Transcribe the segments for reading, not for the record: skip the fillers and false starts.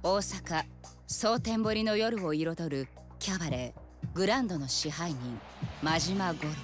大阪蒼天堀の夜を彩るキャバレーグランドの支配人真島五郎。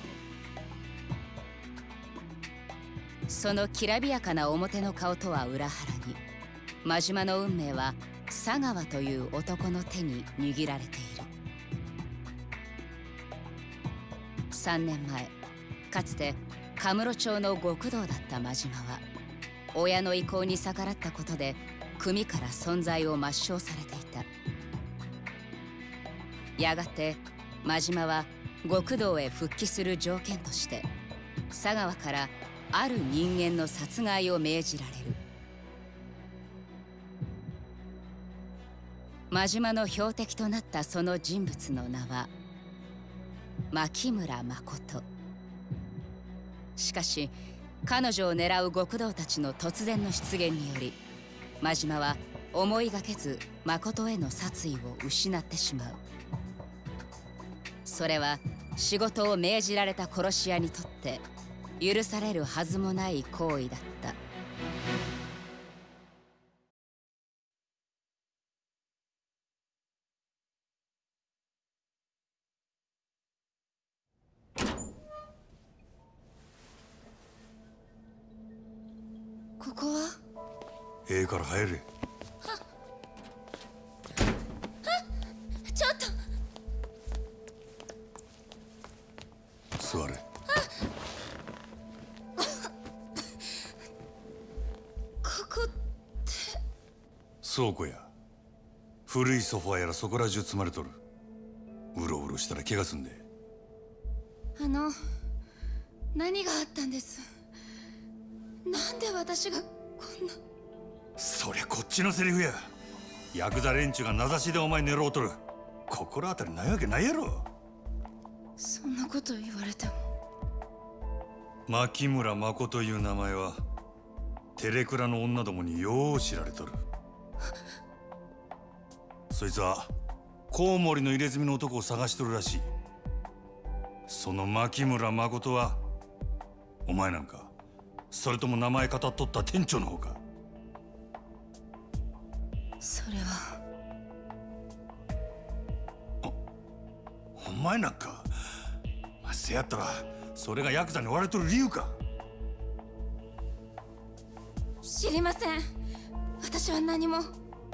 そのきらびやかな表の顔とは裏腹に、真島の運命は佐川という男の手に握られている。3年前、かつてカムロ町の極道だった真島は、親の意向に逆らったことで組から存在を抹消されていた。やがて真島は極道へ復帰する条件として佐川からある人間の殺害を命じられる。真島の標的となったその人物の名は牧村誠。しかし彼女を狙う極道たちの突然の出現により、真島は思いがけず誠への殺意を失ってしまう。それは仕事を命じられた殺し屋にとって許されるはずもない行為だった。ここは？ ええから入れ。 ちょっと座れ。 ここって倉庫や古いソファーやらそこら中積まれとる。うろうろしたら怪我すんで。 何があったんです？なんで私がこんな。 そりゃこっちのセリフや。ヤクザ連中が名指しでお前狙おうとる。心当たりないわけないやろ。 そんなこと言われても。 牧村誠という名前はテレクラの女どもによう知られとる。そいつはコウモリの入れ墨の男を探しとるらしい。その牧村誠はお前なんか、それとも名前語っとった店長の方か？ それは。 お前なんか、せやったらそれがヤクザに追われとる理由か？ 知りません。私は何も。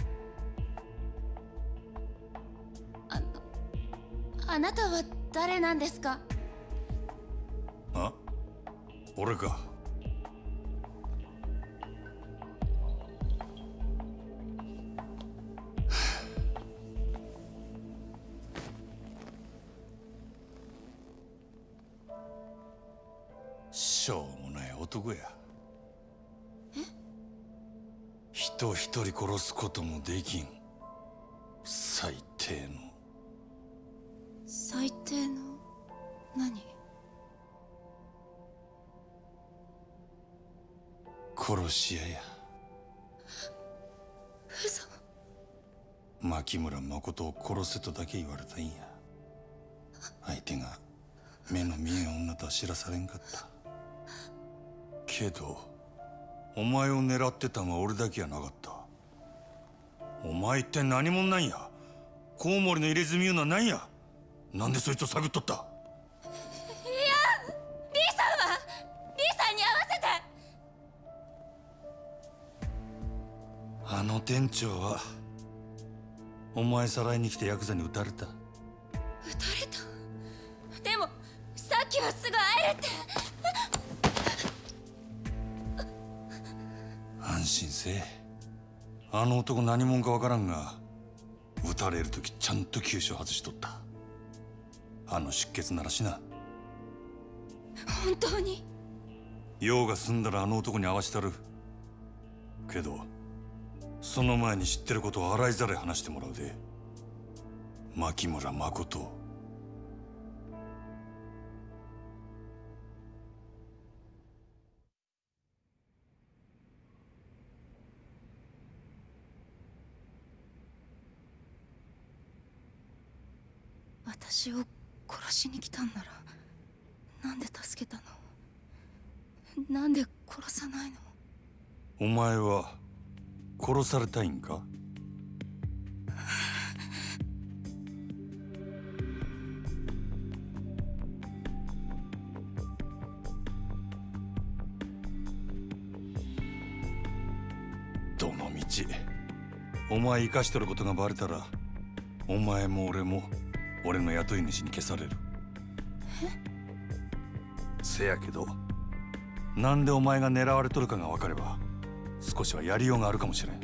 あなたは誰なんですか？ あ？俺か。しょうもない男や。人一人殺すこともできん最低の。 最低の何？ 殺し屋や。 嘘。 牧村誠を殺せとだけ言われたんや。相手が目の見えん女とは知らされんかった。けどお前を狙ってたんは俺だけやなかった。お前一体何者なんや？コウモリの入れ墨いうのは何や？なんでそいつを探っとった？ いや、リーさんはリーさんに会わせて。 あの店長はお前さらいに来てヤクザに撃たれた。 撃たれた？でもさっきはすぐ会えるって。 安心せえ。あの男何者かわからんが、撃たれる時ちゃんと急所外しとった。あの出血ならしな。 本当に？ 用が済んだらあの男に会わしたる。けどその前に知ってることを洗いざらい話してもらうで。牧村誠。 私を殺しに来たんならなんで助けたの？なんで殺さないの？ お前は殺されたいんか？ 道お前生かしとることがバレたらお前も俺も俺の雇い主に消される。せやけどなんでお前が狙われとるかが分かれば少しはやりようがあるかもしれん。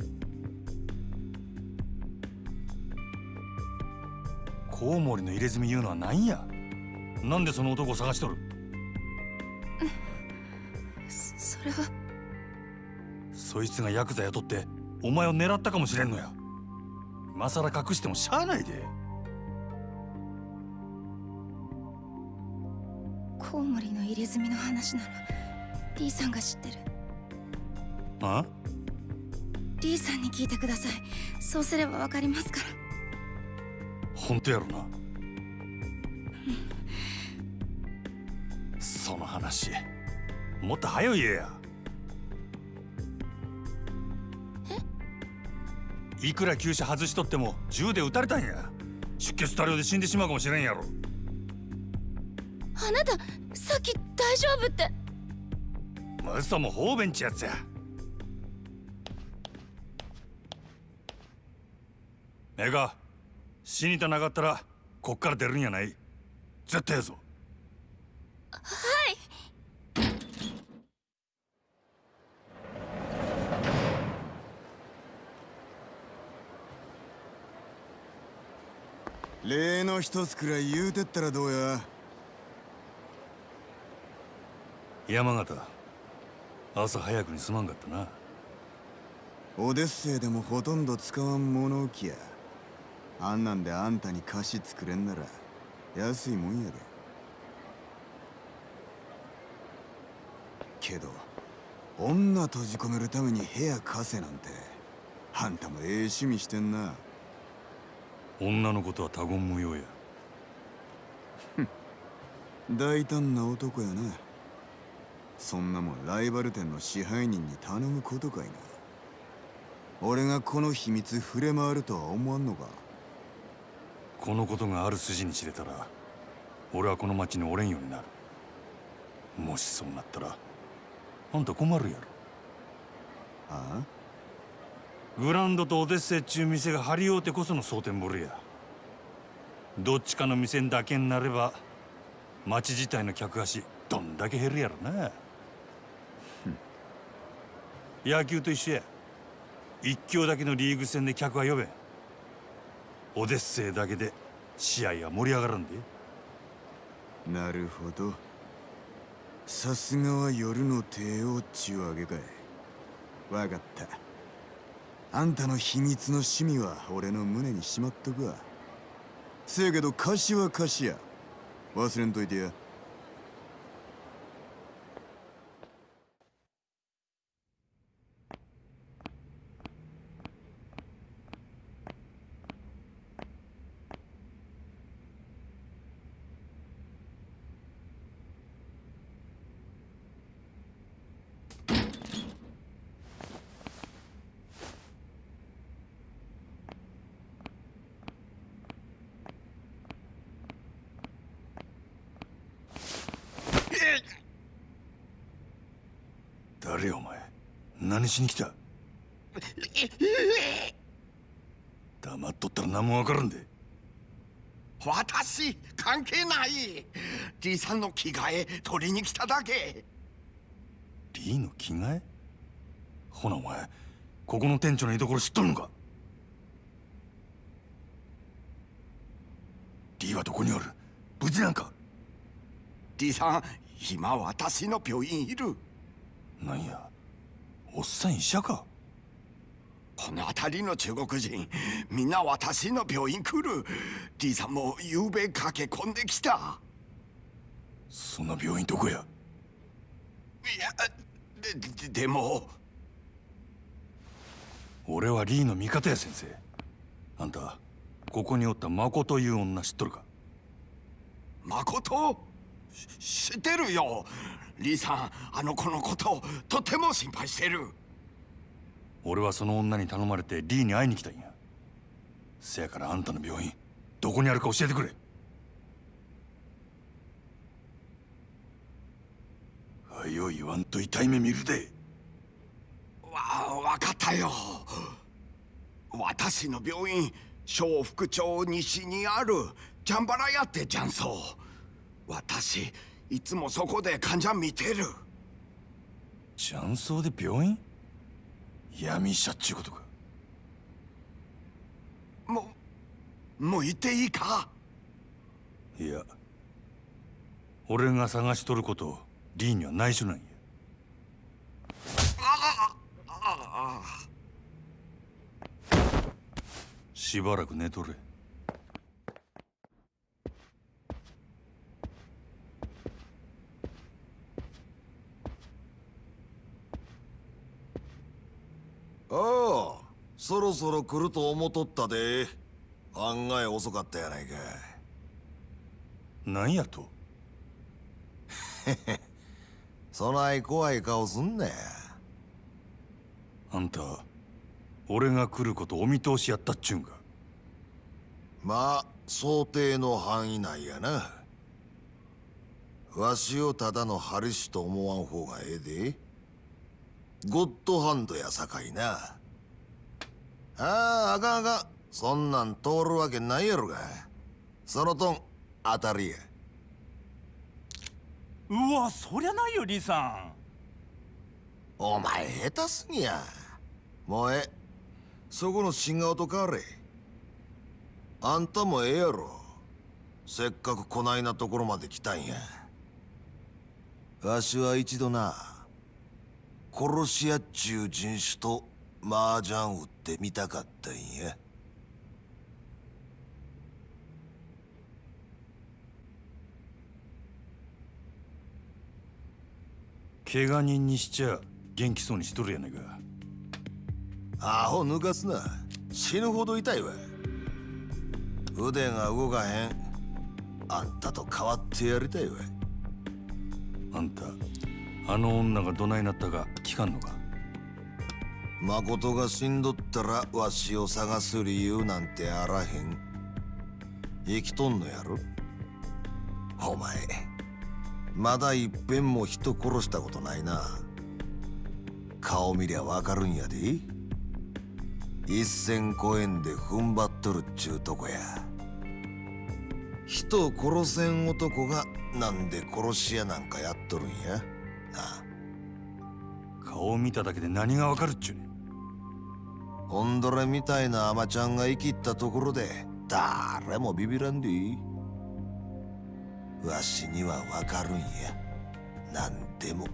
コウモリの入れ墨言うのは何や。なんでその男を探しとる。 それはそいつがヤクザ雇ってお前を狙ったかもしれんのや。今さら隠してもしゃあないで。 コウモリの入れ墨の話ならリーさんが知ってる。 あ？ リーさんに聞いてください。そうすればわかりますから。 本当やろな。その話もっと早い言えや。いくら急車外しとっても銃で撃たれたんや。出血多量で死んでしまうかもしれんやろ。 あなたさっき大丈夫って。 嘘も方便ちやつや。ええか、死にたなかったらこっから出るんやない。絶対やぞ。 はい。 例の一つくらい言うてったらどうや。 山形、朝早くにすまんかったな。 オデッセイでもほとんど使わん物置や。あんなんであんたに菓子作れんなら安いもんやで。けど女閉じ込めるために部屋貸せなんてあんたもええ趣味してんな。 女のことは他言無用や。 大胆な男やな。そんなもんライバル店の支配人に頼むことかいな。俺がこの秘密触れ回るとは思わんのか。 このことがある筋に知れたら俺はこの町におれんようになる。もしそうなったらあんた困るやろ。 ああ、 グランドとオデッセイっちゅう店が張り合うてこその蒼天堀や。どっちかの店だけになれば町自体の客足どんだけ減るやろな。野球と一緒や。一強だけのリーグ戦で客は呼べん。オデッセイだけで試合は盛り上がらんで。 なるほど。さすがは夜の帝王っちゅうわけかい。わかった。あんたの秘密の趣味は俺の胸にしまっとくわ。せやけど貸しは貸しや。忘れんといてや。 誰お前、何しに来た。黙っとったら何も分からんで。 私関係ない。リーさんの着替え取りに来ただけ。 リーの着替え。ほなお前ここの店長の居所知っとるのか。リーはどこにおる。無事なんか。 リーさん今私の病院いる。 なんやおっさん医者か。 この辺りの中国人みんな私の病院来る。リーさんも夕べ駆け込んできた。 そんな病院どこや。 いやでも俺はリーの味方や。先生、あんたここにおったマコという女知っとるか。 誠知ってるよ。リーさんあの子のこととても心配してる。 俺はその女に頼まれてリーに会いに来たんや。せやからあんたの病院どこにあるか教えてくれ。はよ言わんと痛い目見るで。 わかったよ。私の病院小福町西にあるジャンバラ屋ってジャンソー。私いつもそこで患者見てる。 雀荘で病院？闇医者っちゅうことか。 もう行っていいか？ いや、俺が探しとることリーには内緒なんや。しばらく寝とれ。 ああ、そろそろ来ると思っとったで。案外遅かったやないか。 なんやと？ そない怖い顔すんなや。 あんた、俺が来ることお見通しやったっちゅうんか。 まあ想定の範囲内やな。わしをただのハリシと思わん方がええで。ゴッドハンドやさかいな。ああ、あかんあかん。そんなん通るわけないやろが。そのとん当たりや。 うわ、そりゃないよリさん。 お前下手すぎや。もうそこの新顔と変われ。あんたもええやろ。せっかくこないなところまで来たんや。わしは一度な、殺し屋っちゅう人種と麻雀打ってみたかったんや。 怪我人にしちゃ元気そうにしとるやないか。 アホ抜かすな。死ぬほど痛いわ。腕が動かへん。あんたと変わってやりたいわ。 あんた、あの女がどないなったか聞かんのか？ 誠が死んどったらわしを探す理由なんてあらへん。生きとんのやろ。お前まだいっぺんも人殺したことないな。顔見りゃわかるんやで。一線越えんで踏ん張っとるっちゅうとこや。人を殺せん男がなんで殺し屋なんかやっとるんやな。 顔を見ただけで何がわかるっちゅうねん。 ホンドラみたいなアマちゃんが生きったところで誰もビビらんでいい。わしにはわかるんや。なんでも。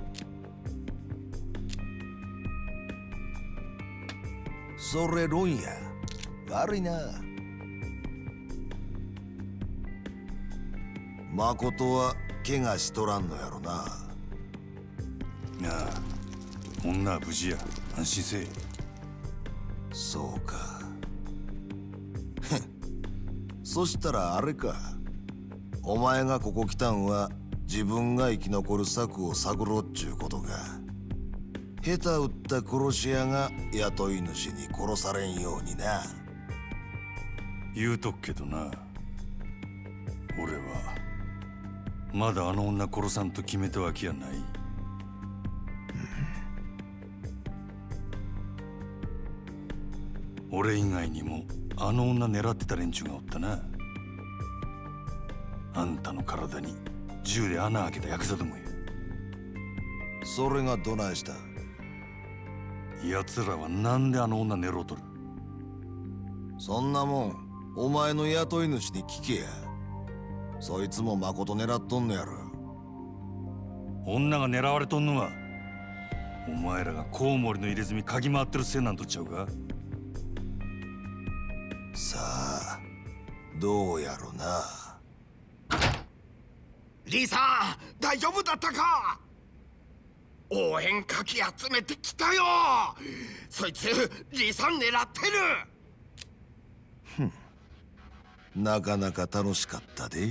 それ論や。悪いな。誠は怪我しとらんのやろな。 ああ、女は無事や。安心せえ。 そうか。そしたらあれか。お前がここ来たんは自分が生き残る策を探ろうっちゅうことか。下手打った殺し屋が雇い主に殺されんようにな。 言うとくけどな、俺はまだあの女殺さんと決めたわけやない。俺以外にもあの女狙ってた連中がおったな。あんたの体に銃で穴開けたヤクザどもや。 それがどないした？ 奴らはなんであの女狙うとる？ そんなもんお前の雇い主に聞けや。そいつも誠狙っとんのやろ。 女が狙われとんのはお前らがコウモリの入れ墨嗅ぎ回ってるせいなんとちゃうか？ さあどうやろな。 リーさん大丈夫だったか？応援かき集めてきたよ。そいつリーさん狙ってる。 なかなか楽しかったで。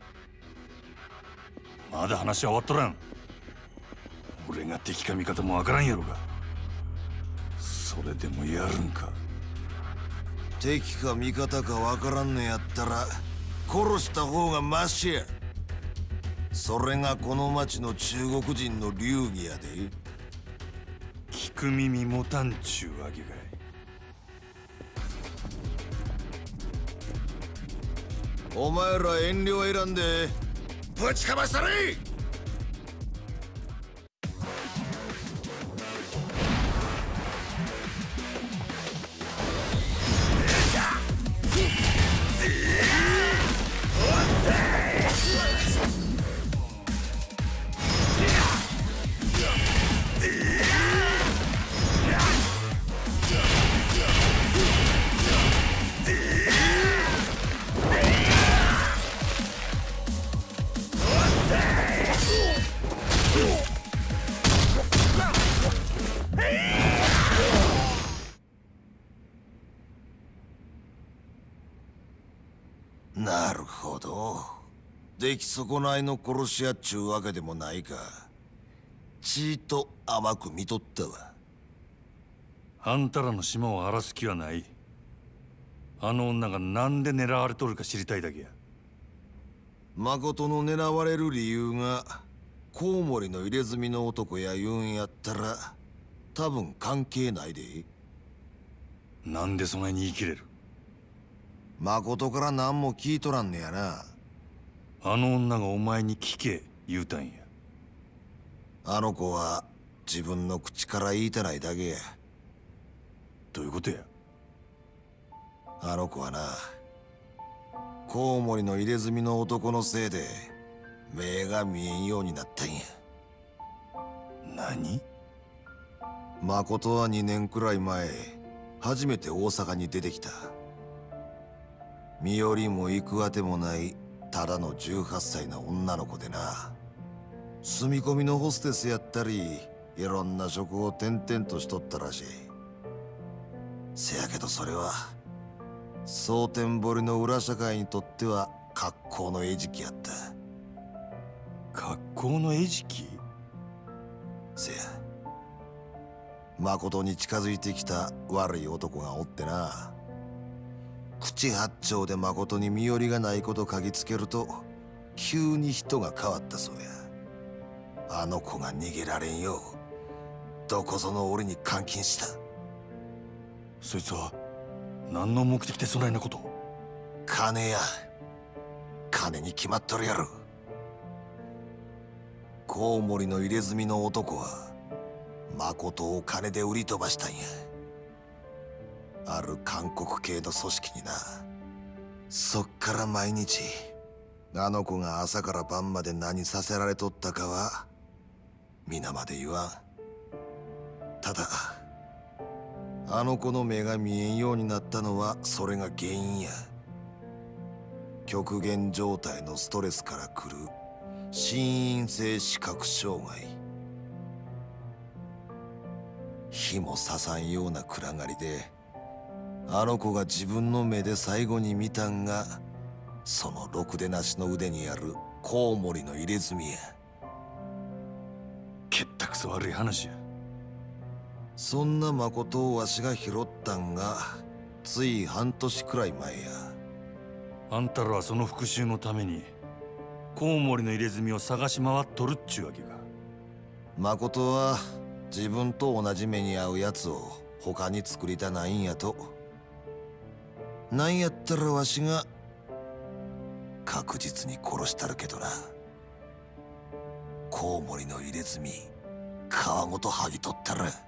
まだ話は終わっとらん。俺が敵か味方もわからんやろが。それでもやるんか？ 敵か味方かわからんのやったら殺した方がマシや。それがこの町の中国人の流儀やで。 きっく耳持たんちゅうわけかい。 お前ら遠慮選んでぶちかましたれ。なるほど。出来損ないの殺し屋っちゅうわけでもないか。ちいと甘く見とったわ。 あんたらの島を荒らす気はない。あの女がなんで狙われとるか知りたいだけや。 誠の狙われる理由がコウモリの入れ墨の男や言うんやったら多分関係ないで。 なんでそないに言い切れる。 誠から何も聞いとらんねやな。 あの女がお前に聞け言うたんや。 あの子は自分の口から言いたないだけや。 どういうことや。 あの子はな、コウモリの入れ墨の男のせいで目が見えんようになったんや。 何。 誠は2年くらい前初めて大阪に出てきた。身寄りも行くあてもないただの18歳の女の子でな。住み込みのホステスやったりいろんな職を転々としとったらしい。せやけどそれは蒼天堀の裏社会にとっては格好の餌食やった。 格好の餌食。 せや、誠に近づいてきた悪い男がおってな。口八丁で誠に身寄りがないこと嗅ぎつけると急に人が変わったそうや。あの子が逃げられんようどこぞの俺に監禁した。 そいつは何の目的でそないなことを。 金や。金に決まっとるやろ。コウモリの入れ墨の男は誠を金で売り飛ばしたんや。ある韓国系の組織にな。そっから毎日あの子が朝から晩まで何させられとったかは皆まで言わん。ただあの子の目が見えんようになったのはそれが原因や。極限状態のストレスから来る心因性視覚障害。火も刺さんような暗がりであの子が自分の目で最後に見たんがそのろくでなしの腕にあるコウモリの入れ墨や。 けったくそ悪い話や。 そんな誠をわしが拾ったんがつい半年くらい前や。 あんたらはその復讐のためにコウモリの入れ墨を探し回っとるっちゅうわけか。 誠は自分と同じ目に遭うやつを他に作りたないんやと。なんやったらわしが確実に殺したるけどな。コウモリの入れ墨皮ごと剥ぎ取ったら。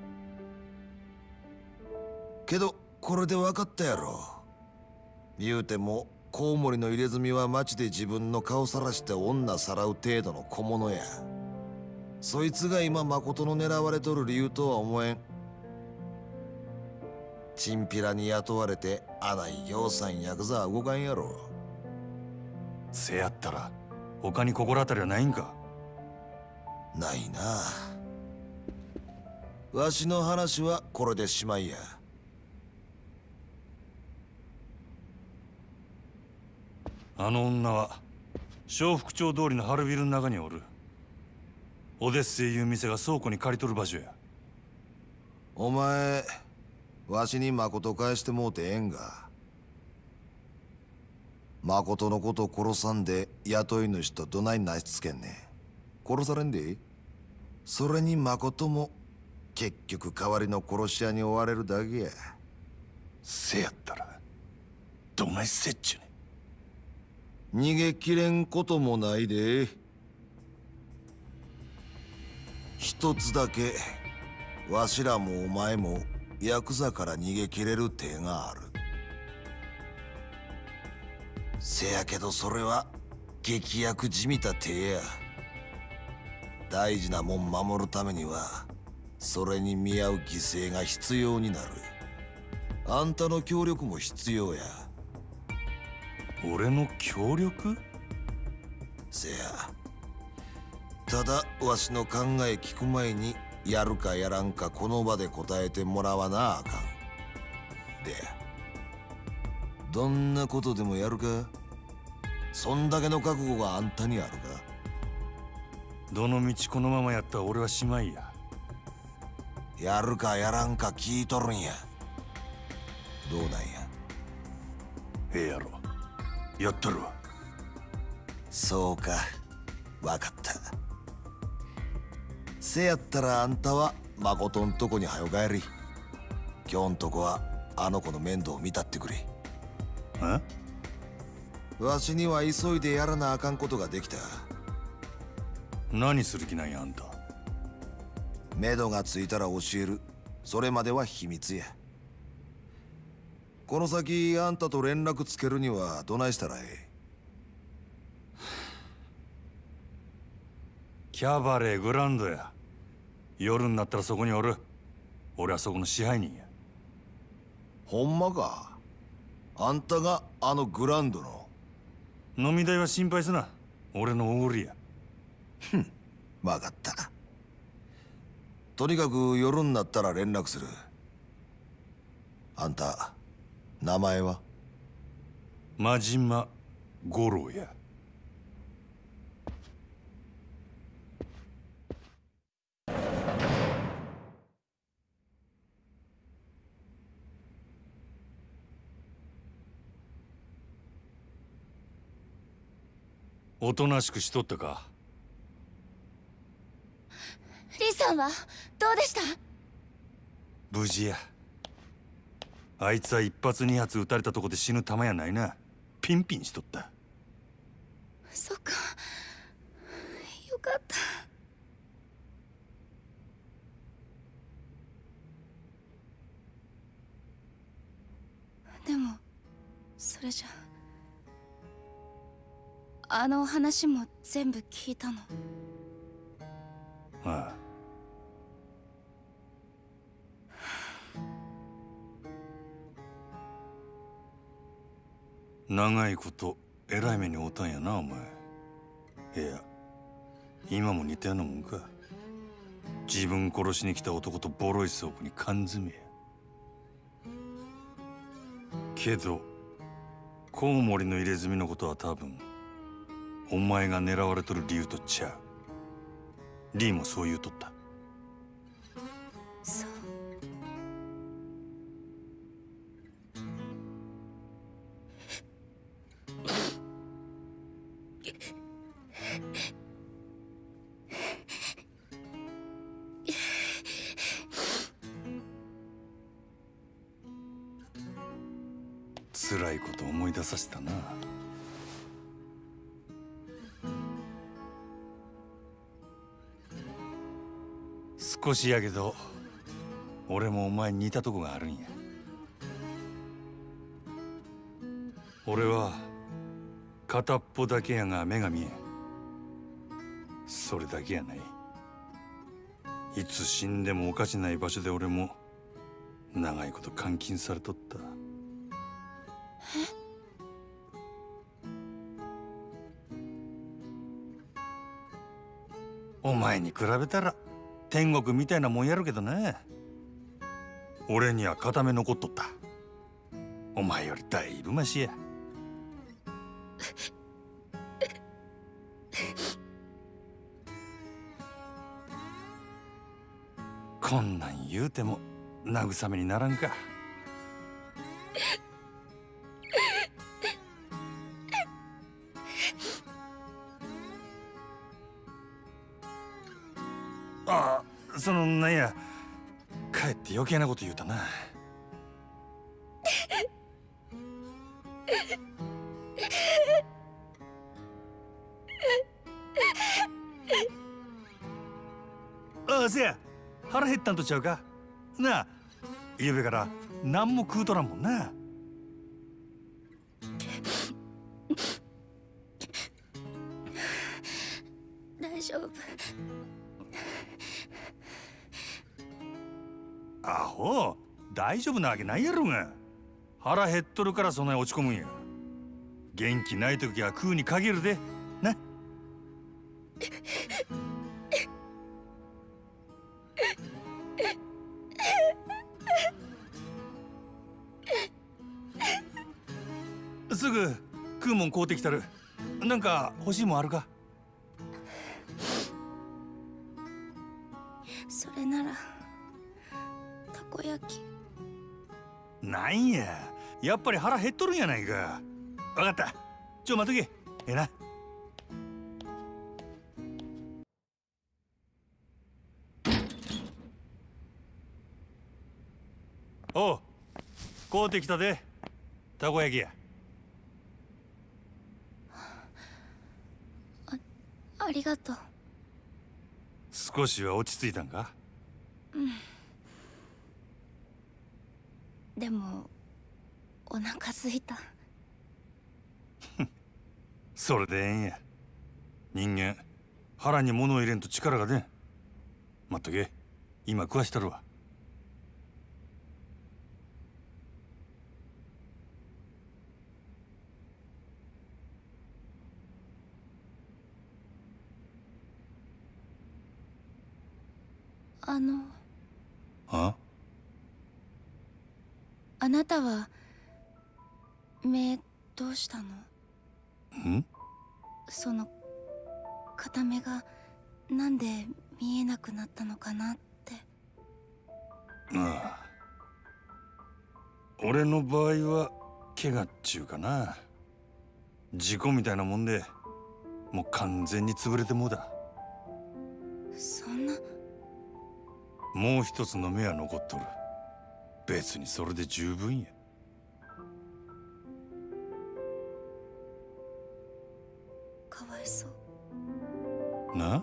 けどこれで分かったやろ。言うてもコウモリの入れ墨は町で自分の顔さらして女さらう程度の小物や。そいつが今誠の狙われとる理由とは思えん。チンピラに雇われてあないぎょうさんヤクザは動かんやろ。 せやったら他に心当たりはないんか。 ないな。わしの話はこれでしまいや。 あの女は小福町通りの春ビルの中におる。オデッセイいう店が倉庫に借りとる場所や。 お前わしに誠返してもうてええんが。誠のこと殺さんで雇い主とどないなしつけんねん。殺されんで。それに誠も結局代わりの殺し屋に追われるだけや。 せやったらどないせっちゅね。 逃げきれんこともないで。一つだけわしらもお前もヤクザから逃げきれる手がある。せやけどそれは劇薬じみた手や。大事なもん守るためにはそれに見合う犠牲が必要になる。あんたの協力も必要や。 俺の協力？ せや。ただわしの考え聞く前にやるかやらんかこの場で答えてもらわなあかん。でどんなことでもやるか？そんだけの覚悟があんたにあるか？ どの道このままやったら俺はしまいや。 やるかやらんか聞いとるんや。どうなんや？ ええやろ。やったるわ。 そうか、わかった。せやったらあんたは誠んとこにはよ帰り。今日んとこはあの子の面倒を見たってくれ。わしには急いでやらなあかんことができた。 何する気なんやあんた。 目処がついたら教える。それまでは秘密や。この先あんたと連絡つけるにはどないしたらええ？ キャバレーグランドや。夜になったらそこにおる。俺はそこの支配人や。 ほんまか？あんたがあのグランドの？ 飲み代は心配すな。俺のおごりや。 わかった。とにかく夜になったら連絡する。あんた名前は？ 真島五郎や。おとなしくしとったか？ リさんはどうでした？ 無事や。あいつは一発二発撃たれたとこで死ぬ玉やないな。ピンピンしとった。 そっか、よかった。でもそれじゃあの話も全部聞いたの？ ああ。長いことえらい目に遭うたんやなお前。いや今も似たようなもんか。自分殺しに来た男とボロい倉庫に缶詰や。けどコウモリの入れ墨のことは多分お前が狙われとる理由とちゃう。リーもそう言うとった。 そう。 辛いこと思い出させたな。少しやけど俺もお前に似たとこがあるんや。俺は片っぽだけやが目が見えん。それだけやない。いつ死んでもおかしない場所で俺も長いこと監禁されとった。お前に比べたら天国みたいなもんやるけどな。俺には片目残っとった。お前よりだいぶマシや。こんなん言うても慰めにならんか。ああ、なんやかえって余計なこと言うたな。ああ、せや、腹減ったんとちゃうかなあ。ゆうべから何も食うとらんもんな。 大丈夫。 アホ、大丈夫なわけないやろが。腹減っとるからそんなに落ち込むんや。元気ない時は食うに限るでな。すぐ食うもん買うてきたる。なんか欲しいもんあるか？ それならたこ焼き。 なんや、やっぱり腹減っとるんやないか。わかった、ちょ待っとけ。ええな。おう、買うてきたで、たこ焼きや。 ありがとう。 少しは落ち着いたんか？ でもお腹すいた。 それでええんや。人間腹に物を入れんと力が出ん。待っとけ、今食わしたるわ。あ？ あなたは目どうしたの？ ん？ その片目がなんで見えなくなったのかなって。 ああ、俺の場合は怪我っちゅうかな。事故みたいなもんでもう完全に潰れてもうだ。 そんな。 もう一つの目は残っとる。別にそれで十分や。 かわいそう。 な？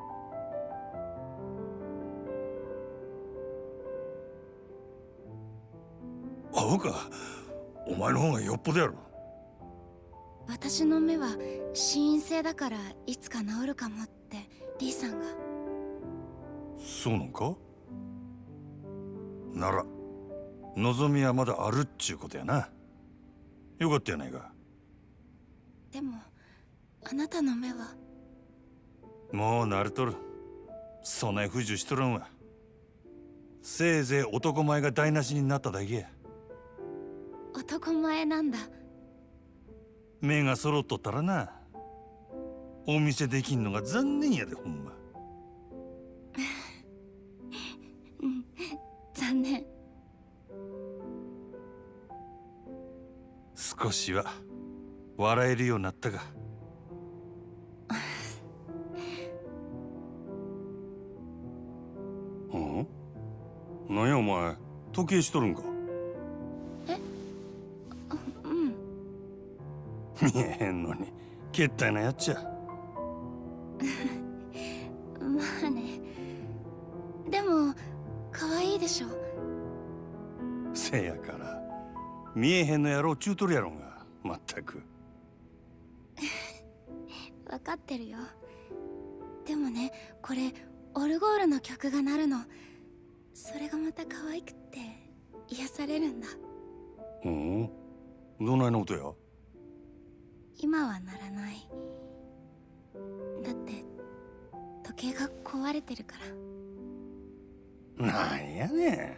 アホか、お前の方がよっぽどやろ。 私の目は心因性だからいつか治るかもってリーさんが。 そうなんか？なら望みはまだあるっちゅうことやな。よかったやないか。 でもあなたの目は。 もう慣れとる。そない不自由しとらんわ。せいぜい男前が台無しになっただけや。 男前なんだ。 目が揃っとったらな、お見せできんのが残念やで、ほんま。 残念。 少しは笑えるようになったか。うん？なんやお前、時計しとるんか？見えへんのにけったいなやっちゃ。 まあね。でも可愛いでしょ。 せやから見えへんのやろうちゅうとるやろが、まったく。 分かってるよ。でもね、これオルゴールの曲が鳴るの。それがまた可愛くって癒されるんだ。 うん？どないの音や？ 今は鳴らない。だって時計が壊れてるから。 なんやね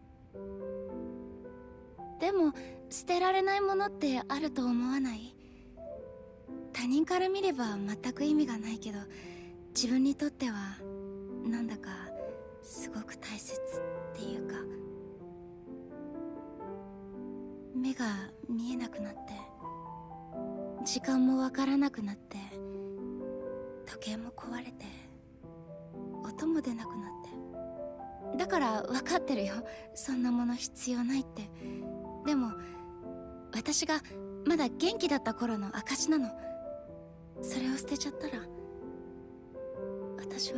ん。でも捨てられないものってあると思わない？他人から見れば全く意味がないけど、自分にとってはなんだかすごく大切っていうか。目が見えなくなって時間もわからなくなって、時計も壊れて音も出なくなって、 だから分かってるよ、そんなもの必要ないって。でも私がまだ元気だった頃の証なの。それを捨てちゃったら私は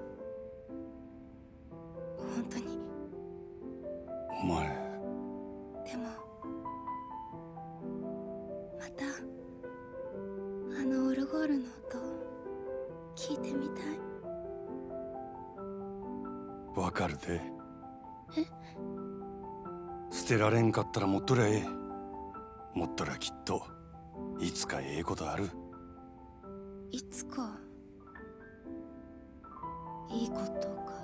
本当に。 お前。 でもまたあのオルゴールの音聞いてみたい。 わかるで。 え？ 捨てられんかったら持っとりゃええ。持っとりゃきっといつかええことある。 いつかいいことか。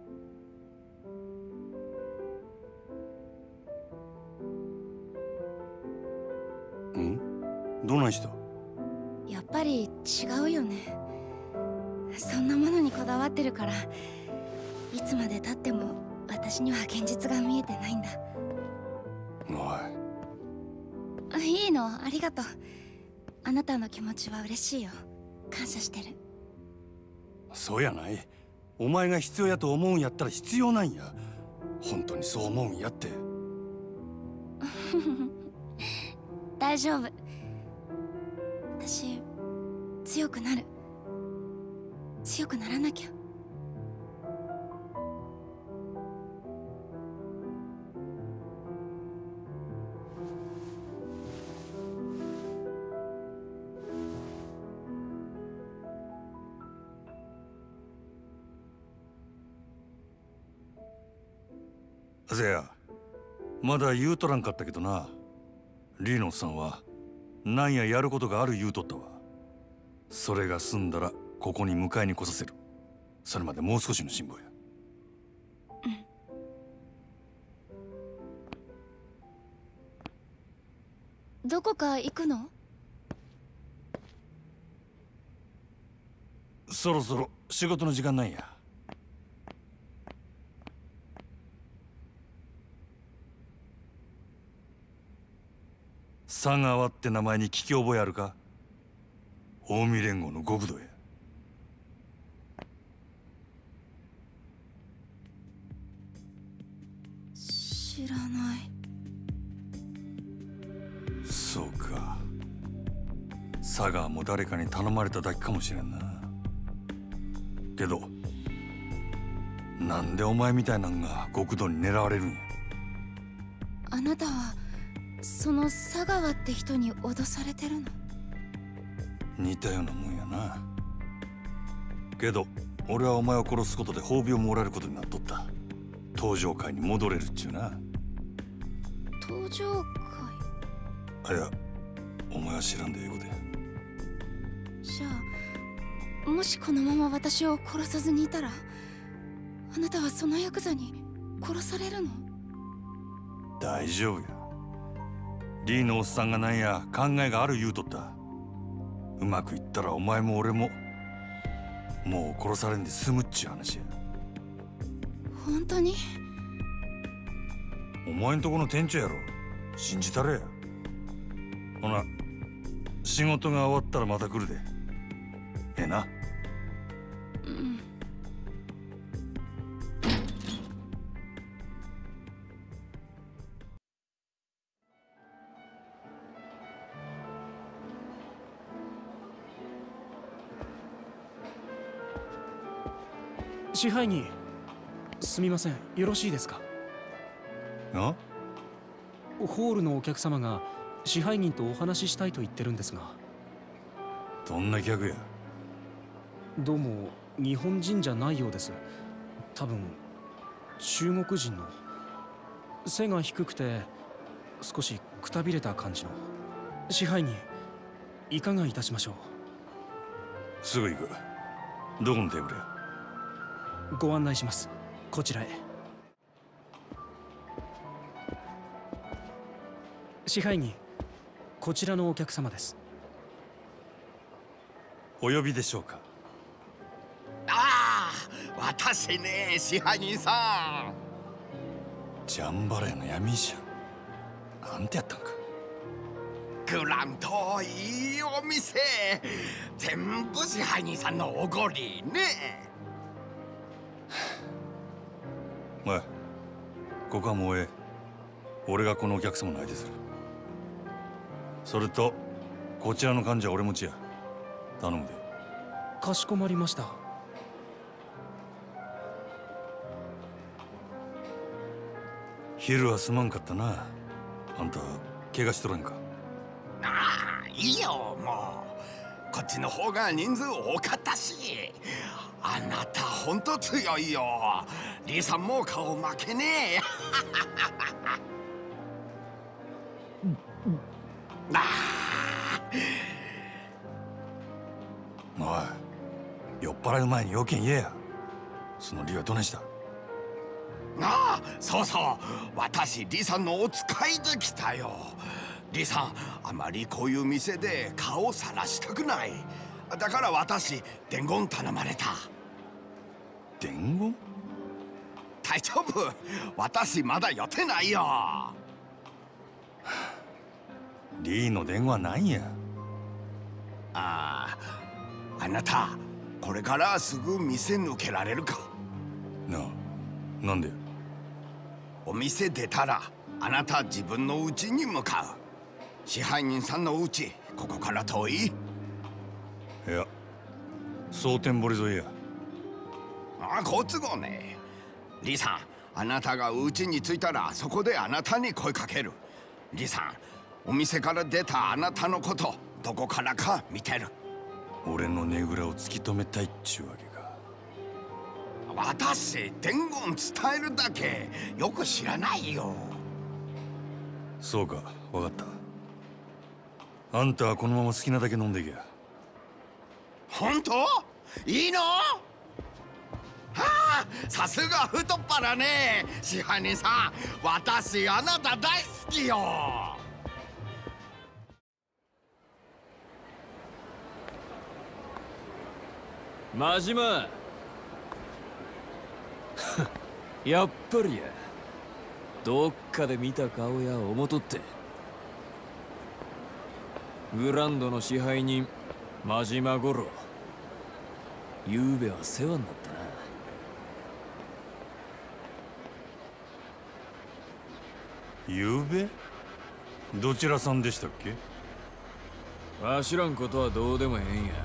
ん？どないした？ やっぱり違うよね。そんなものにこだわってるから、いつまで経っても私には現実が見えてないんだ。 おい。 いいの、ありがとう。あなたの気持ちは嬉しいよ。感謝してる。 そうやない。お前が必要やと思うんやったら必要なんや。本当にそう思うんやって。 大丈夫。私強くなる。強くならなきゃ。 せや、まだ言うとらんかったけどな。リーノさんはなんややることがある言うとったわ。それが済んだらここに迎えに来させる。それまでもう少しの辛抱や。 どこか行くの？ そろそろ仕事の時間なんや。佐川って名前に聞き覚えあるか？近江連合の極道や。 知らない。 そうか。佐川も誰かに頼まれただけかもしれんな。けどなんでお前みたいなんが極道に狙われるんや？ あなたはその佐川って人に脅されてるの？ 似たようなもんやな。けど俺はお前を殺すことで褒美をもらえることになっとった。登場界に戻れるっちゅうな。 登場いや、お前は知らんで英語で。 じゃあもしこのまま私を殺さずにいたら、あなたはそのヤクザに殺されるの？ 大丈夫や。リーのおっさんがなんや考えがある言うとった。うまくいったらお前も俺ももう殺されんで済むっちゅう話や。 本当に？ お前んとこの店長やろ。信じたれや。ほな、仕事が終わったらまた来るで。ええな。 うん。 支配人、すみません、よろしいですか？ あ？ ホールのお客様が支配人とお話ししたいと言ってるんですが。 どんな客や？ どうも日本人じゃないようです。多分中国人の。背が低くて少しくたびれた感じの。支配人、いかがいたしましょう？ すぐ行く。どこのテーブルや？ ご案内します。こちらへ。支配人、こちらのお客様です。 お呼びでしょうか？ ああ、私ね、支配人さん。 ジャンバラヤの闇医者。なんてやったんか。 グランといいお店。全部支配人さんのおごりね。 おい、ここはもうええ。俺がこのお客様の相手する。それとこちらの患者は俺持ちや。頼むで。 かしこまりました。 昼はすまんかったな。あんた怪我しとらんか？ ああ、いいよ、もう。こっちの方が人数多かったし。あなたほんと強いよ。リーさんも顔負けねえ。 おい、酔っ払う前に要件言えや。その理はどねした？ ああ、そうそう、私リさんのお使いで来たよ。リさん、あまりこういう店で顔さらしたくない。だから私伝言頼まれた。 伝言？ 大丈夫、私まだ予定ないよ。 リーの伝言はないんや。 あなたこれからすぐ店抜けられるか？ なんで？ お店出たらあなた自分の家に向かう。支配人さんの家、ここから遠い？ いや、蒼天堀沿いや。 好都合ね。リさん、あなたが家に着いたらそこであなたに声かける。リさん、お店から出たあなたのことどこからか見てる。 俺のねぐらを突き止めたいっちゅうわけか。 私伝言伝えるだけよく知らないよ。 そうか、分かった。あんたはこのまま好きなだけ飲んでけや。 本当？いいの？はあ、さすが太っ腹ね。支配人さん、私あなた大好きよ。 真島やっぱりや。どっかで見た顔や思とって。グランドの支配人真島五郎、ゆうべは世話になったな。 ゆうべ？どちらさんでしたっけ？ わしらんことはどうでもええんや。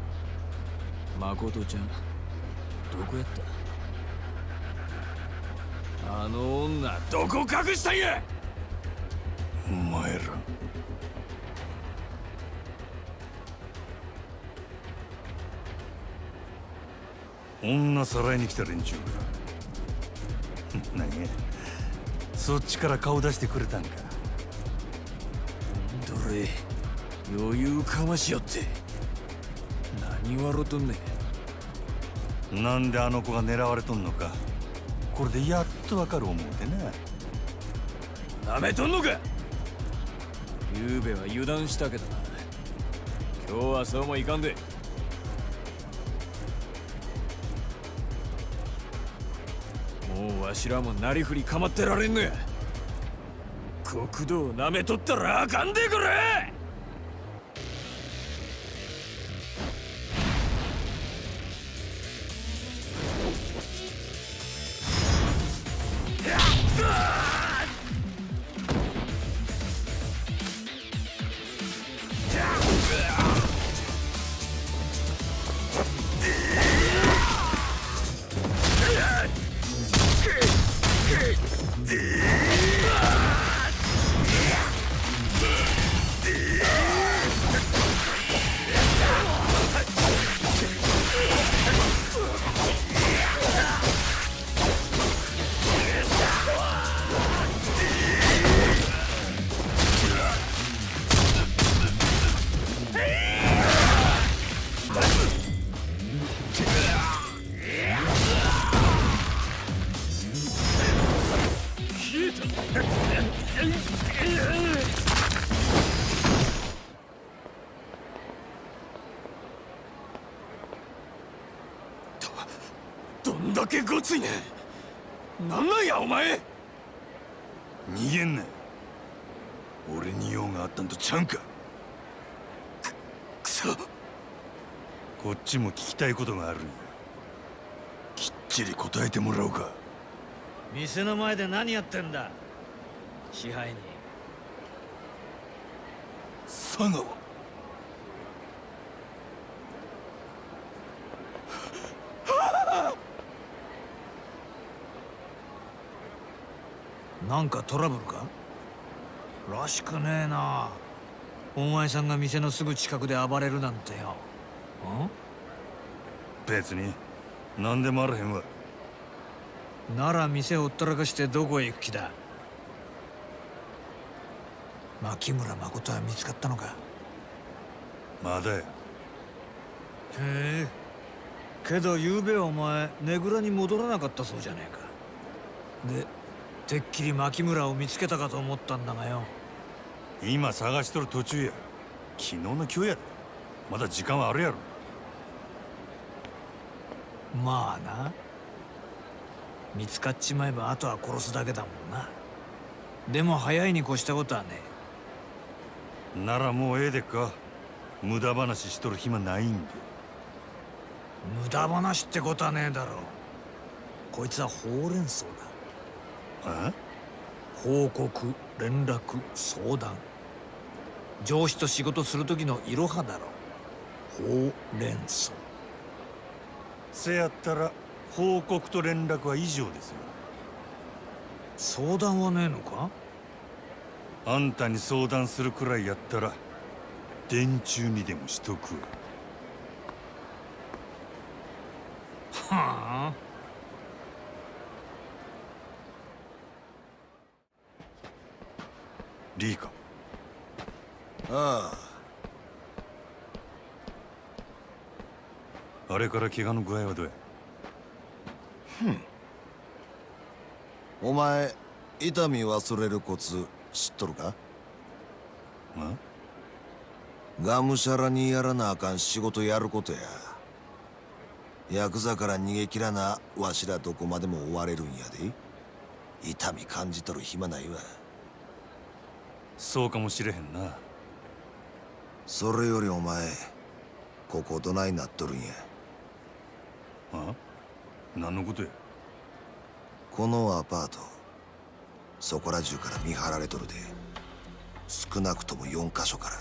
誠ちゃん、どこやった？あの女、どこ隠したんや！ お前ら。女さらいに来た連中か。何や、そっちから顔出してくれたんか。 どれ、余裕かましよって。何笑うとんねん。なんであの子が狙われとんのか、これでやっとわかる思うてな。なめとんのか。ゆうべは油断したけどな。今日はそうもいかんで。もうわしらもなりふり構ってられんのや。国道をなめとったらあかんでくれ。どんだけごついねん。なんなんやお前。 逃げんな。俺に用があったんとちゃうんか。 くそ。 こっちも聞きたいことがあるんや。きっちり答えてもらおうか。 店の前で何やってんだ支配人。 佐川。 なんかトラブルからしくねえな。お前さんが店のすぐ近くで暴れるなんてよ。 別に何でもあらへんわ。 なら店をほったらかしてどこへ行く気だ。牧村誠は見つかったのか。 まだや。 へえ。けど昨べお前ねぐらに戻らなかったそうじゃねえか。でてっきり牧村を見つけたかと思ったんだがよ。 今探しとる途中や。昨日の今日やで。まだ時間はあるやろ。 まあな。見つかっちまえばあとは殺すだけだもんな。でも早いに越したことはねえ。ならもうええでっか。無駄話しとる暇ないんで。 無駄話ってことはねえだろう。こいつはほうれん草だ。報告、連絡、相談。上司と仕事する時のいろはだろう。ほうれん草。 せやったら報告と連絡は以上ですよ。 相談はねえのか。 あんたに相談するくらいやったら電柱にでもしとく。 はあ。 リーか。 ああれから怪我の具合はどうや。 お前痛み忘れるコツ知っとるか。がむしゃらにやらなあかん仕事やることや。ヤクザから逃げ切らなわしらどこまでも追われるんやで。痛み感じとる暇ないわ。 そうかもしれへんな。 それよりお前ここどないなっとるんや。 何のことや。 このアパートそこら中から見張られとるで。少なくとも4カ所から。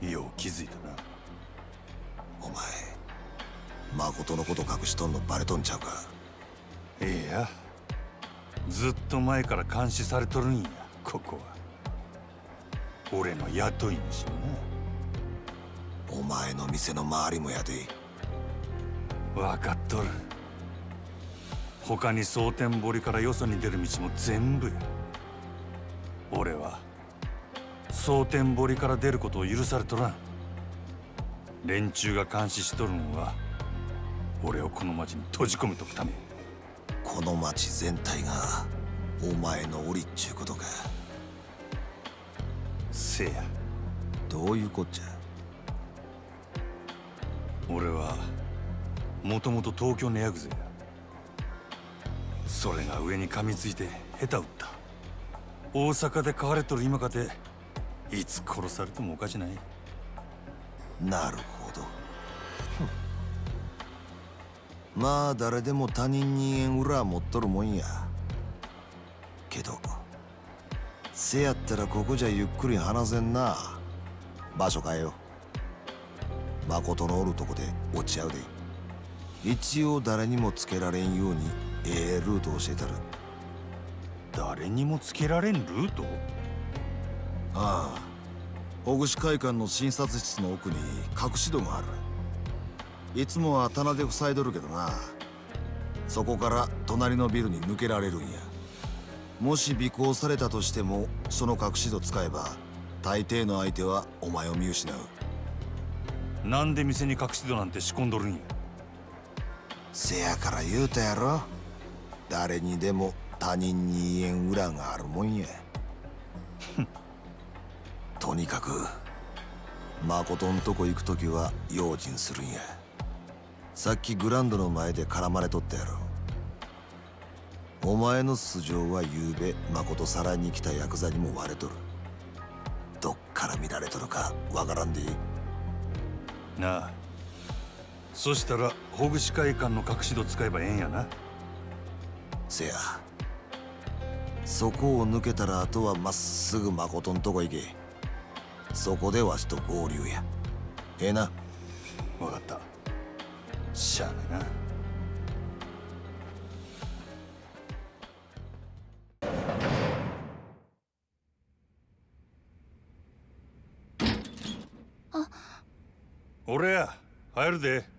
よう気づいたな。 お前誠のこと隠しとんのバレとんちゃうか。 ええや。ずっと前から監視されとるんやここは。俺の雇い主もな。お前の店の周りもやで。 分かっとる。他に蒼天堀からよそに出る道も全部や。俺は蒼天堀から出ることを許されとらん。連中が監視しとるんは俺をこの町に閉じ込めとくため。 この町全体がお前の檻っちゅうことか。 せや。 どういうこっちゃ。 俺はもともと東京のヤクザや。それが上に噛みついて下手打った。大阪で飼われとる今かていつ殺されてもおかしない。 なるほど。まあ誰でも他人に言えん裏持っとるもんや。けどせやったらここじゃゆっくり話せんな。場所変えよう。誠のおるとこで落ち合うで。一応誰にもつけられんようにルート教えたる。 誰にもつけられんルート。 ああ、ほぐし会館の診察室の奥に隠し戸がある。いつもは棚で塞いどるけどな。そこから隣のビルに抜けられるんや。もし尾行されたとしてもその隠し戸使えば大抵の相手はお前を見失う。 なんで店に隠し戸なんて仕込んどるんや。 せやから言うたやろ。誰にでも他人に言えん裏があるもんや。とにかく誠んとこ行くときは用心するんや。さっきグランドの前で絡まれとったやろ。お前の素性はゆうべ誠さらいに来たヤクザにも割れとる。どっから見られとるかわからんでいい。 なあ、そしたらほぐし会館の隠し戸使えばええんやな。 せや、そこを抜けたらあとはまっすぐ誠んとこ行け。そこでわしと合流や。ええな。 分かった。しゃあないな。俺や入るで。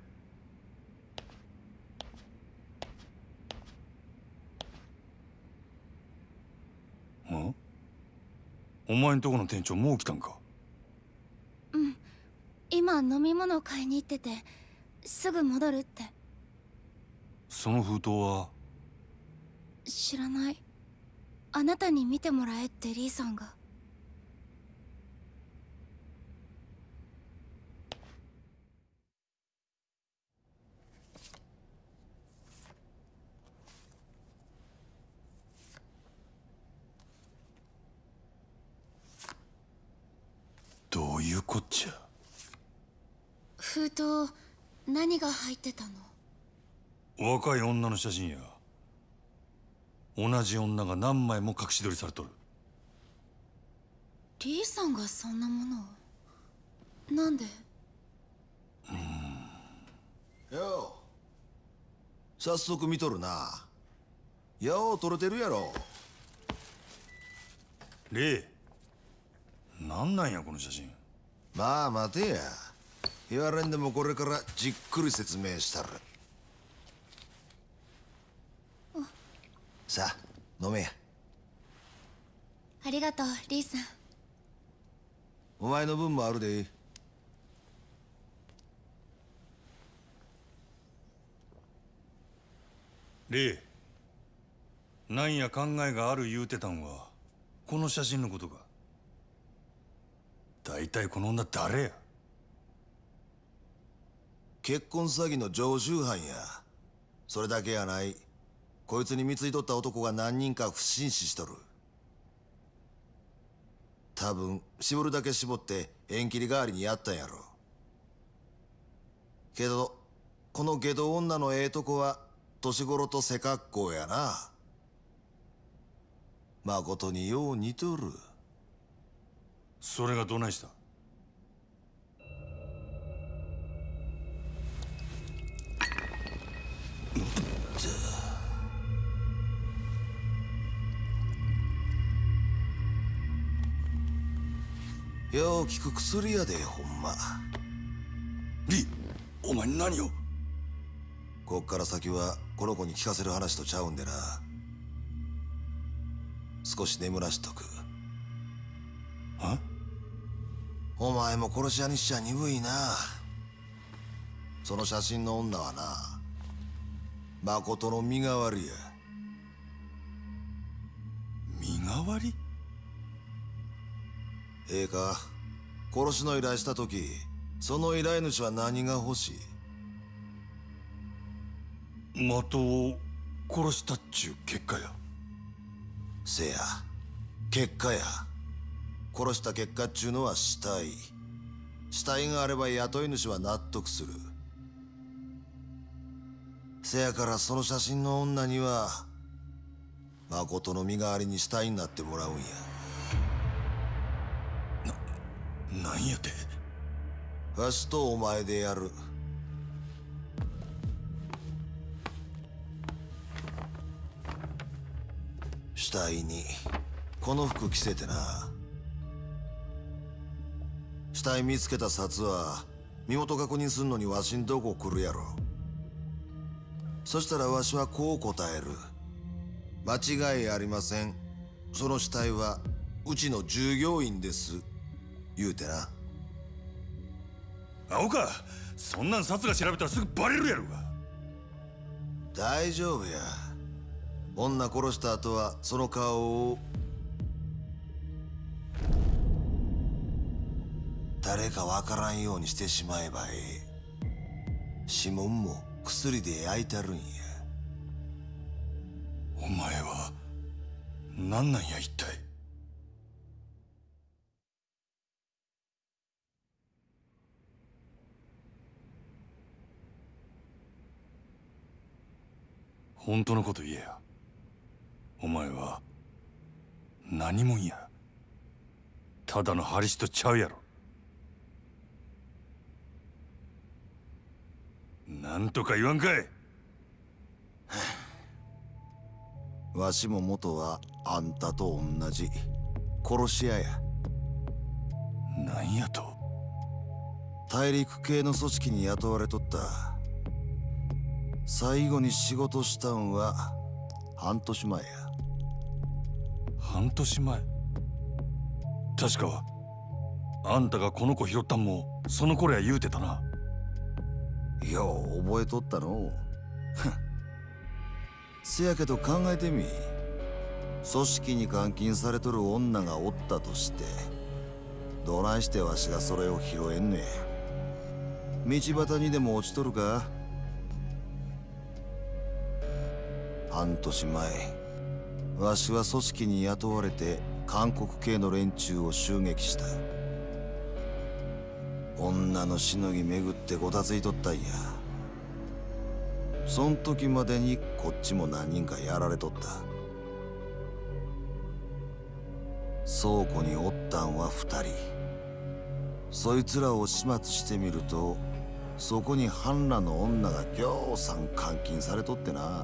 ん？お前んとこの店長もう来たんか？ うん、今飲み物買いに行っててすぐ戻るって。 その封筒は？ 知らない。あなたに見てもらえってリーさんが。 どういうこっちゃ？ 封筒何が入ってたの？ 若い女の写真や。同じ女が何枚も隠し撮りされとる。 リーさんがそんなものをなんで？ よう、早速見とるな。よう撮れてるやろ。 レイ、なんなんやこの写真。 まあ待てや。言われんでもこれからじっくり説明したる。さあ飲めや。 ありがとうリーさん。 お前の分もあるで。 レイ、なんや考えがある言うてたんはこの写真のことか。大体この女誰や？ 結婚詐欺の常習犯や。それだけやない。こいつに貢いとった男が何人か不審死しとる。多分絞るだけ絞って縁切り代わりにやったんやろ。けどこの下道女のええとこは年頃と背格好やな。誠によう似とる。 それがどないした？ よう効く薬やで、ほんま。 リ、お前何を？ こっから先はこの子に聞かせる話とちゃうんでな。少し眠らしとく。 は？ お前も殺し屋にしちゃ鈍いな。その写真の女はな、誠の身代わりや。 身代わり？ ええか、殺しの依頼した時、その依頼主は何が欲しい？ 的を殺したっちゅう結果や。 せや、結果や。殺した結果っちゅうのは死体。死体があれば雇い主は納得する。せやからその写真の女には誠の身代わりに死体になってもらうんや。 なんやて？ わしとお前でやる。死体にこの服着せてな。死体見つけた札は身元確認すんのにわしんとこ来るやろ。そしたらわしはこう答える。間違いありません。その死体はうちの従業員です。言うてな。 青か、そんなん札が調べたらすぐバレるやろが。 大丈夫や。女殺した後はその顔を誰かわからんようにしてしまえばええ。指紋も薬で焼いたるんや。 お前は何なんや一体？本当のこと言えや。 お前は何者や。ただのハリスとちゃうやろ。なんとか言わんかい。 わしも元はあんたと同じ殺し屋や。 なんやと。 大陸系の組織に雇われとった。最後に仕事したんは半年前や。 半年前。確かあんたがこの子拾ったんもその頃や言うてたな。 よう覚えとったの。せやけど考えてみ。組織に監禁されとる女がおったとしてどないしてわしがそれを拾えんねん。道端にでも落ちとるか。半年前わしは組織に雇われて韓国系の連中を襲撃した。女のしのぎ巡ってごたついとったんや。そん時までにこっちも何人かやられとった。倉庫におったんは2人。そいつらを始末してみるとそこに半裸の女がぎょうさん監禁されとってな。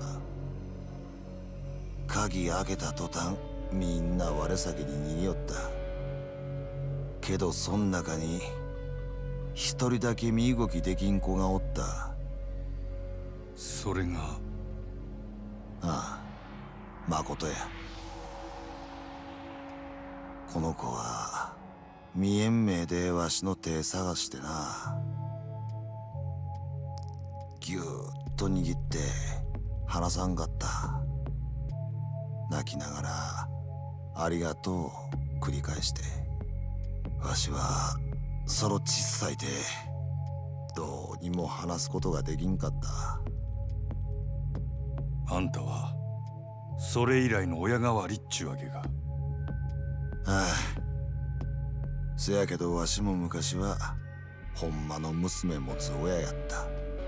鍵開けた途端みんな我先に逃げよった。けどそん中に一人だけ身動きできん子がおった。 それが。 ああ、誠や。この子は未延命でわしの手探してな。ぎゅーっと握って離さんかった。泣きながらありがとう繰り返して。わしはその小さい手どうにも離すことができんかった。 あんたはそれ以来の親代わりっちゅうわけか。 ああ、せやけどわしも昔はほんまの娘持つ親やった。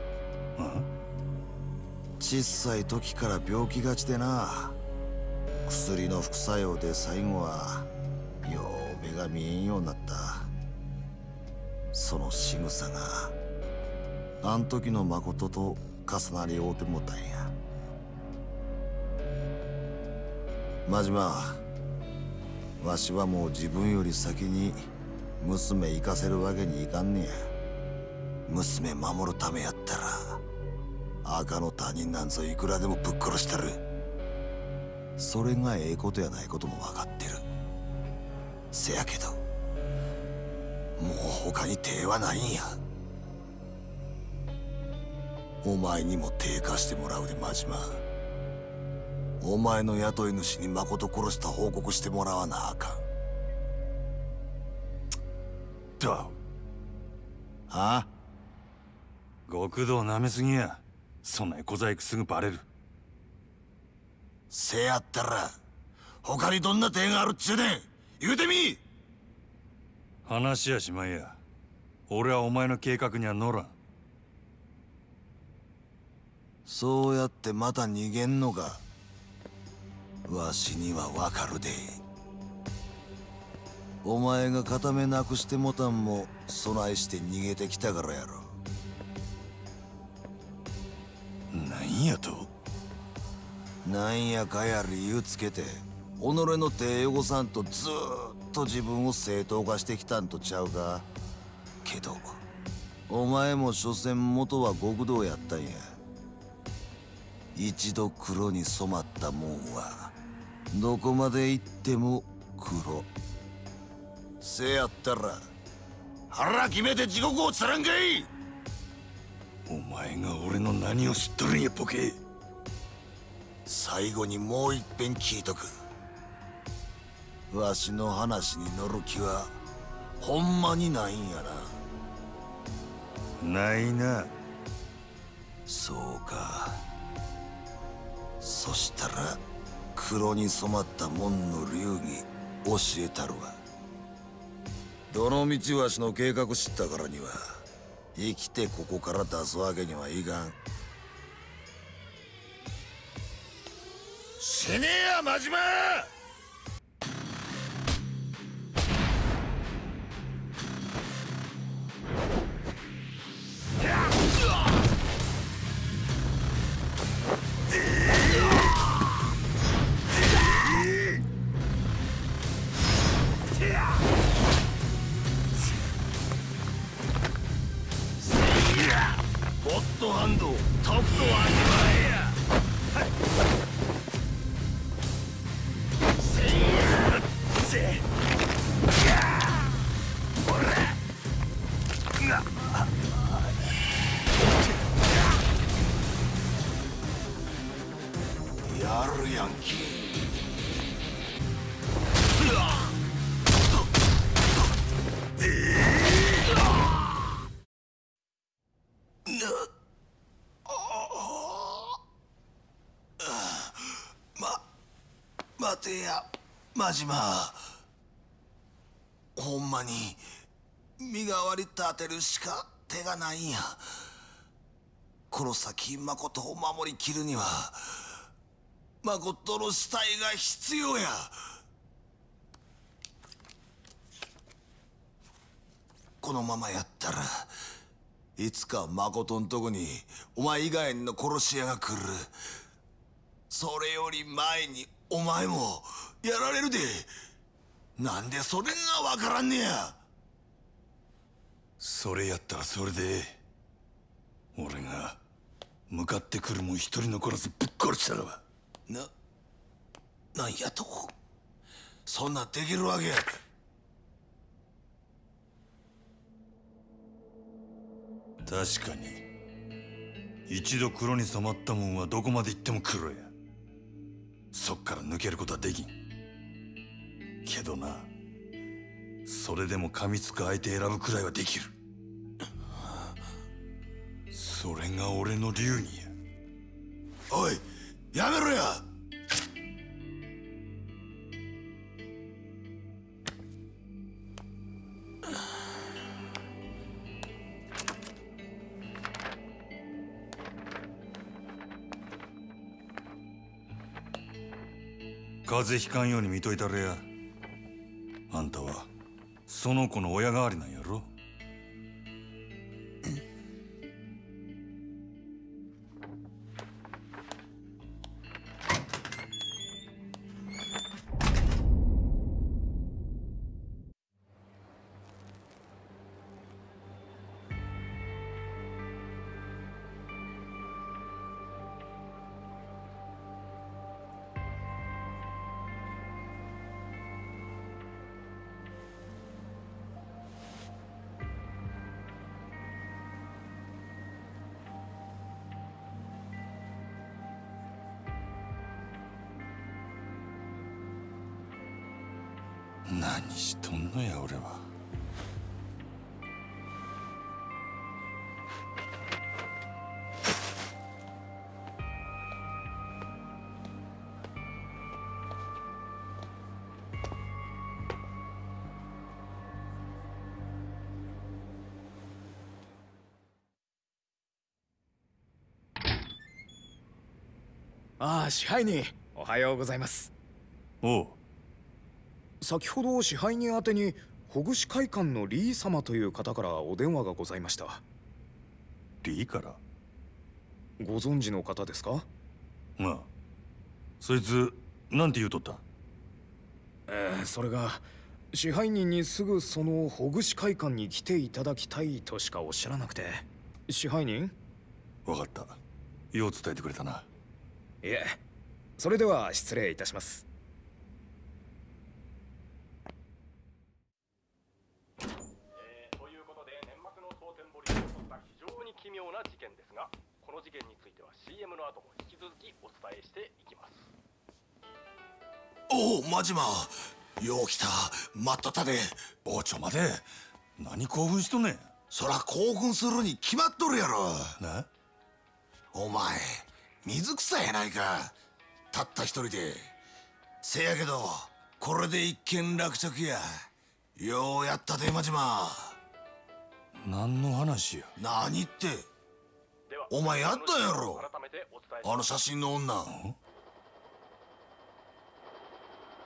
小さい時から病気がちでな。薬の副作用で最後はよう目が見えんようになった。その仕草があん時の誠と重なり合うてもたんや。真島、わしはもう自分より先に娘行かせるわけにいかんねや。娘守るためやったら赤の他人なんぞいくらでもぶっ殺したる。それがええことやないことも分かってる。せやけどもう他に手はないんや。お前にも手貸してもらうで真島。お前の雇い主に誠殺した報告してもらわなあかん。 だ。 はあ？ 極道なめすぎや。そんな小細工すぐバレる。 せやったら他にどんな手があるっちゅうねん。言うてみ。 話やしまいや。俺はお前の計画には乗らん。 そうやってまた逃げんのか。わしにはわかるで。お前が片目なくしてもたんも備えして逃げてきたからやろ。 なんやと。 なんやかや理由つけて己の手汚さんとずーっと自分を正当化してきたんとちゃうか。けどお前も所詮元は極道やったんや。一度黒に染まったもんはどこまで行っても黒。せやったら腹決めて地獄をつらんかい。 お前が俺の何を知っとるんやボケ。 最後にもう一遍聞いとく。わしの話に乗る気はほんまにないんやな。ないな。 そうか。そしたら黒に染まった門の流儀教えたるわ。どの道わしの計画知ったからには生きてここから出すわけにはいかん。 死ねえや真島。ゴッドハンドとくと味わえや。せいやせほらやるやんけ。待てや真島。ほんまに身代わり立てるしか手がないんや。黒崎誠を守りきるには誠の死体が必要や。このままやったらいつか誠んとこにお前以外の殺し屋が来る。それより前にお前もやられるで。なんでそれがわからんねや。 それやったらそれで俺が向かってくるもん一人残らずぶっ殺したらば。 なんやと。そんなできるわけ。 確かに一度黒に染まったもんはどこまで行っても黒や。そっから抜けることはできんけどな、それでも噛みつく相手選ぶくらいはできる。それが俺の流儀や。 おいやめろや。 風邪ひかんように見といたれや。あんたはその子の親代わりなんやろ。何しとんのや俺は。 ああ、支配人おはようございます。 おう。 先ほど支配人宛てにほぐし会館のリー様という方からお電話がございました。 リーから？ ご存知の方ですか？ まあ、そいつなんて言うとった？ それが支配人にすぐそのほぐし会館に来ていただきたいとしかおっしゃらなくて。支配人？ 分かった。よう伝えてくれたな。 いえ、それでは失礼いたします。 ということで年末の蒼天堀で起こった非常に奇妙な事件ですが、この事件については CM の後も引き続きお伝えしていきます。 おお真島、よう来た。待っとったで。 おちょ待て。何興奮しとんねん。 そら興奮するに決まっとるやろ。 な、 お前水草やないか。たった一人で。せやけどこれで一件落着や。ようやったで真島。 何の話や。 何って。お前やったやろ、あの写真の女。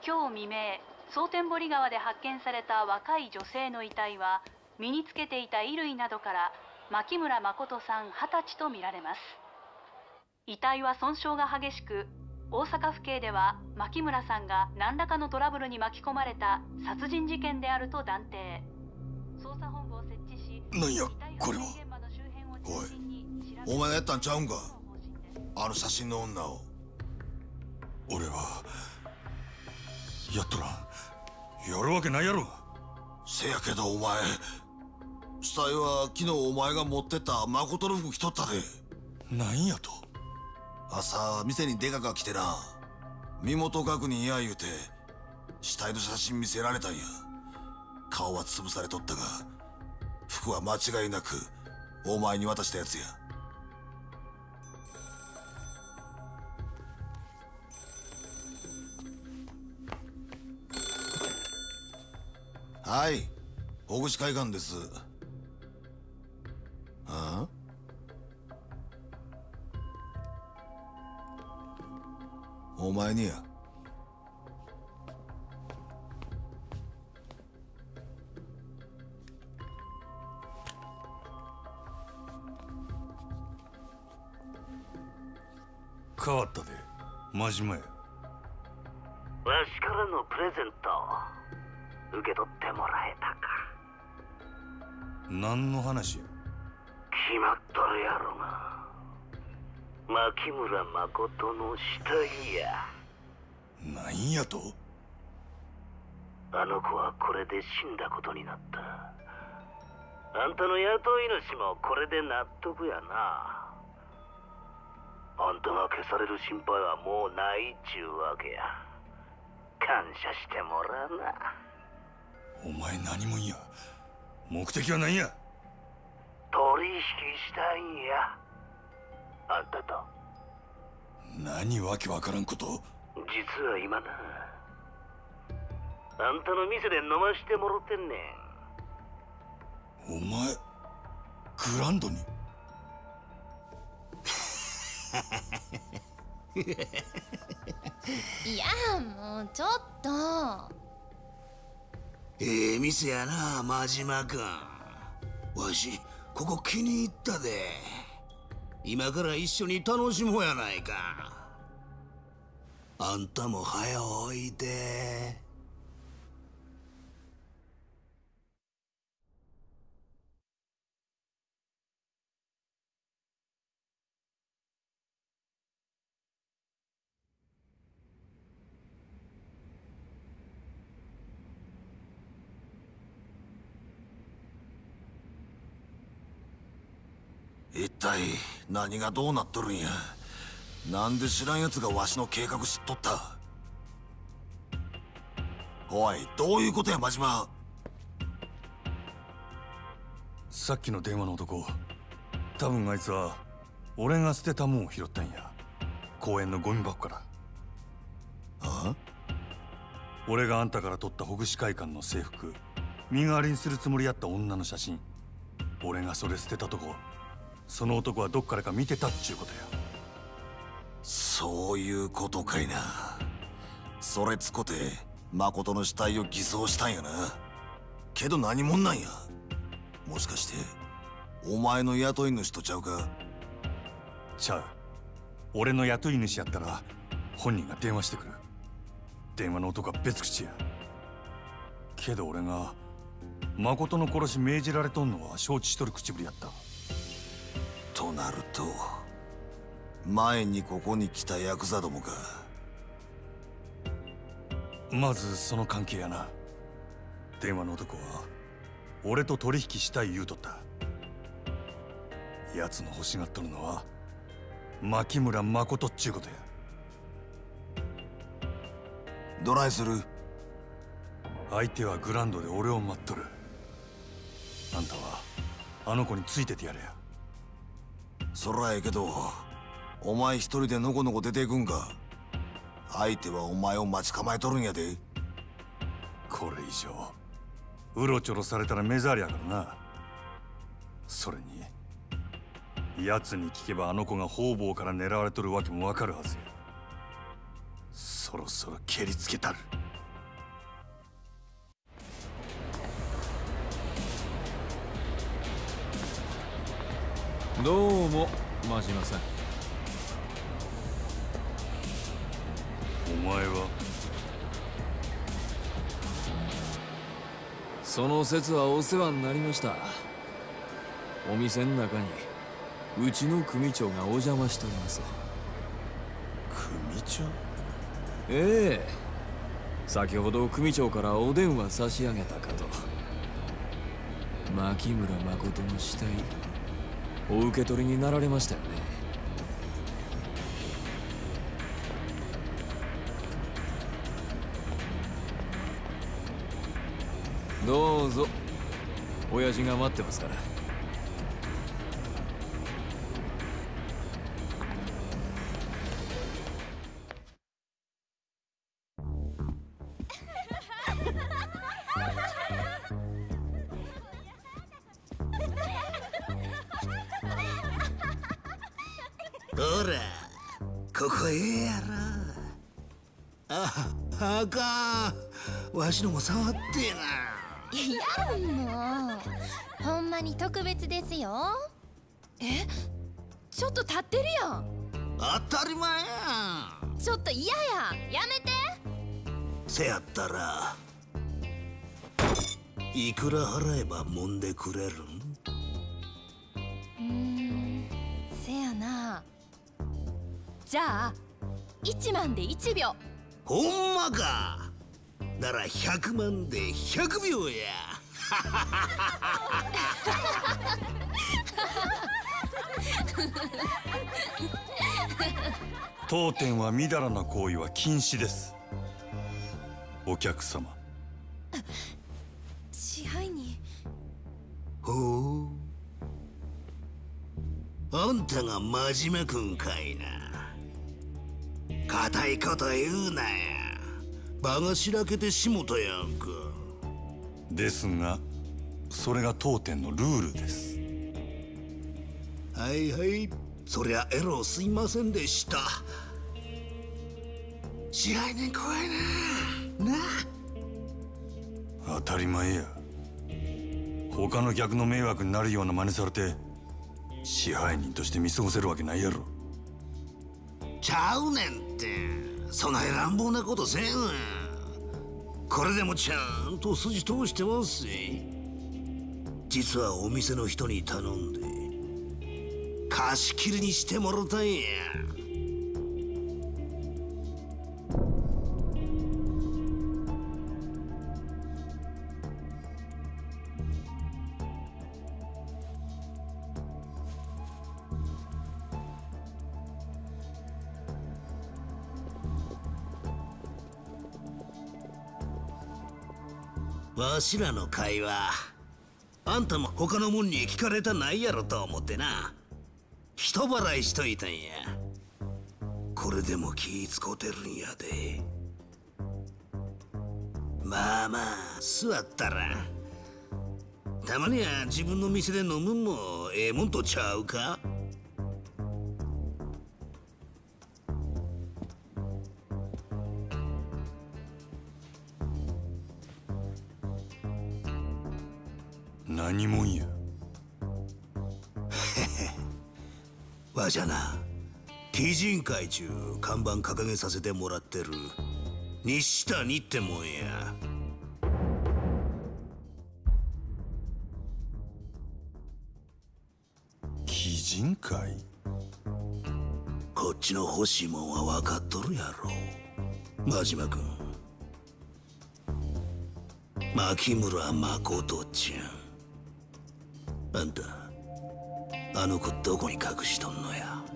今日未明、蒼天堀川で発見された若い女性の遺体は、身につけていた衣類などから牧村誠さん20歳とみられます。遺体は損傷が激しく、大阪府警では牧村さんが何らかのトラブルに巻き込まれた殺人事件であると断定。捜査本部を設置し、 なんやこれは。おい、お前がやったんちゃうんか、あの写真の女を。 俺はやっとらん。やるわけないやろ。 せやけどお前、死体は昨日お前が持ってった誠の服着とったで。 なんやと。 朝店にデカが来てな、身元確認や言うて死体の写真見せられたんや。顔は潰されとったが服は間違いなくお前に渡したやつや。はい、大口会館です。ああ、お前にや。 変わったで、真島や。 わしからのプレゼント受け取ってもらえたか。 何の話や。 決まっとるやろが、牧村誠の死体や。 なんやと。 あの子はこれで死んだことになった。あんたの雇い主もこれで納得やな。あんたが消される心配はもうないっちゅうわけや。感謝してもらうな。 お前何もんや。目的は何や。 取引したいんや、あんたと。 何わけわからんこと。 実は今な、あんたの店で飲ましてもろてんねん。お前グランドに。 いや、もうちょっと。 店やな、真島君。わしここ気に入ったで。今から一緒に楽しもうやないか。あんたも早おいで。 一体何がどうなっとるんや。なんで知らん奴がわしの計画知っとった。おい、どういうことや真島。 さっきの電話の男、多分あいつは俺が捨てたもんを拾ったんや。公園のゴミ箱から。 あ？ 俺があんたから取ったほぐし会館の制服、身代わりにするつもりやった女の写真、俺がそれ捨てたとこ、その男はどっからか見てたっちゅうことや。 そういうことかいな。それつこて誠の死体を偽装したんやな。けど何者なんや。もしかしてお前の雇い主とちゃうか。 ちゃう。俺の雇い主やったら本人が電話してくる。電話の男は別口や。けど俺が誠の殺し命じられとんのは承知しとる口ぶりやった。 となると前にここに来たヤクザどもか。 まずその関係やな。電話の男は俺と取引したい言うとった。奴の欲しがっとるのは牧村誠っちゅうことや。 どないする。 相手はグランドで俺を待っとる。あんたはあの子についててやれや。 そらええけどお前一人でのこのこ出ていくんか。相手はお前を待ち構えとるんやで。 これ以上うろちょろされたら目障りやからな。それに奴に聞けばあの子が方々から狙われとるわけもわかるはずや。そろそろ蹴りつけたる。 どうも真島さん。 お前は？ その説はお世話になりました。お店の中にうちの組長がお邪魔しております。 組長？ ええ、先ほど組長からお電話差し上げたかと。牧村誠の死体お受け取りになられましたよね。どうぞ、親父が待ってますから。 ほら、ここええやろ。あかん。わしのも触ってな。 いやもうほんまに特別ですよ。え、ちょっと立ってるやん。 当たり前やん。 ちょっと嫌や、やめて。 せやったらいくら払えば揉んでくれるん？ せやな。じゃあ1万で1秒。 ほんまか。なら100万で100秒や。 当店はみだらな行為は禁止です。お客様。 支配人。 ほう、あんたが真面目くんかいな。固いこと言うなや。場がしらけてしもたやんか。 ですが、それが当店のルールです。 はいはい、そりゃエロすいませんでした。支配人怖いな。なあ。当たり前や。他の客の迷惑になるような真似されて支配人として見過ごせるわけないやろ。 ちゃうねんって。そない乱暴なことせんわ。これでもちゃんと筋通してますし。実はお店の人に頼んで貸し切りにしてもろたんや。わしらの会話、あんたも他のもんに聞かれたないやろと思ってな、人払いしといたんや。これでも気使うてるんやで。まあまあ座ったら。たまには自分の店で飲むんもええもんとちゃうか。 何もんや。 わしゃな、鬼人会中看板掲げさせてもらってる西谷ってもんや。 鬼人会？ こっちの欲しいもんは分かっとるやろ、真島君。牧村誠ちゃん。あんた、あの子どこに隠しとんのや。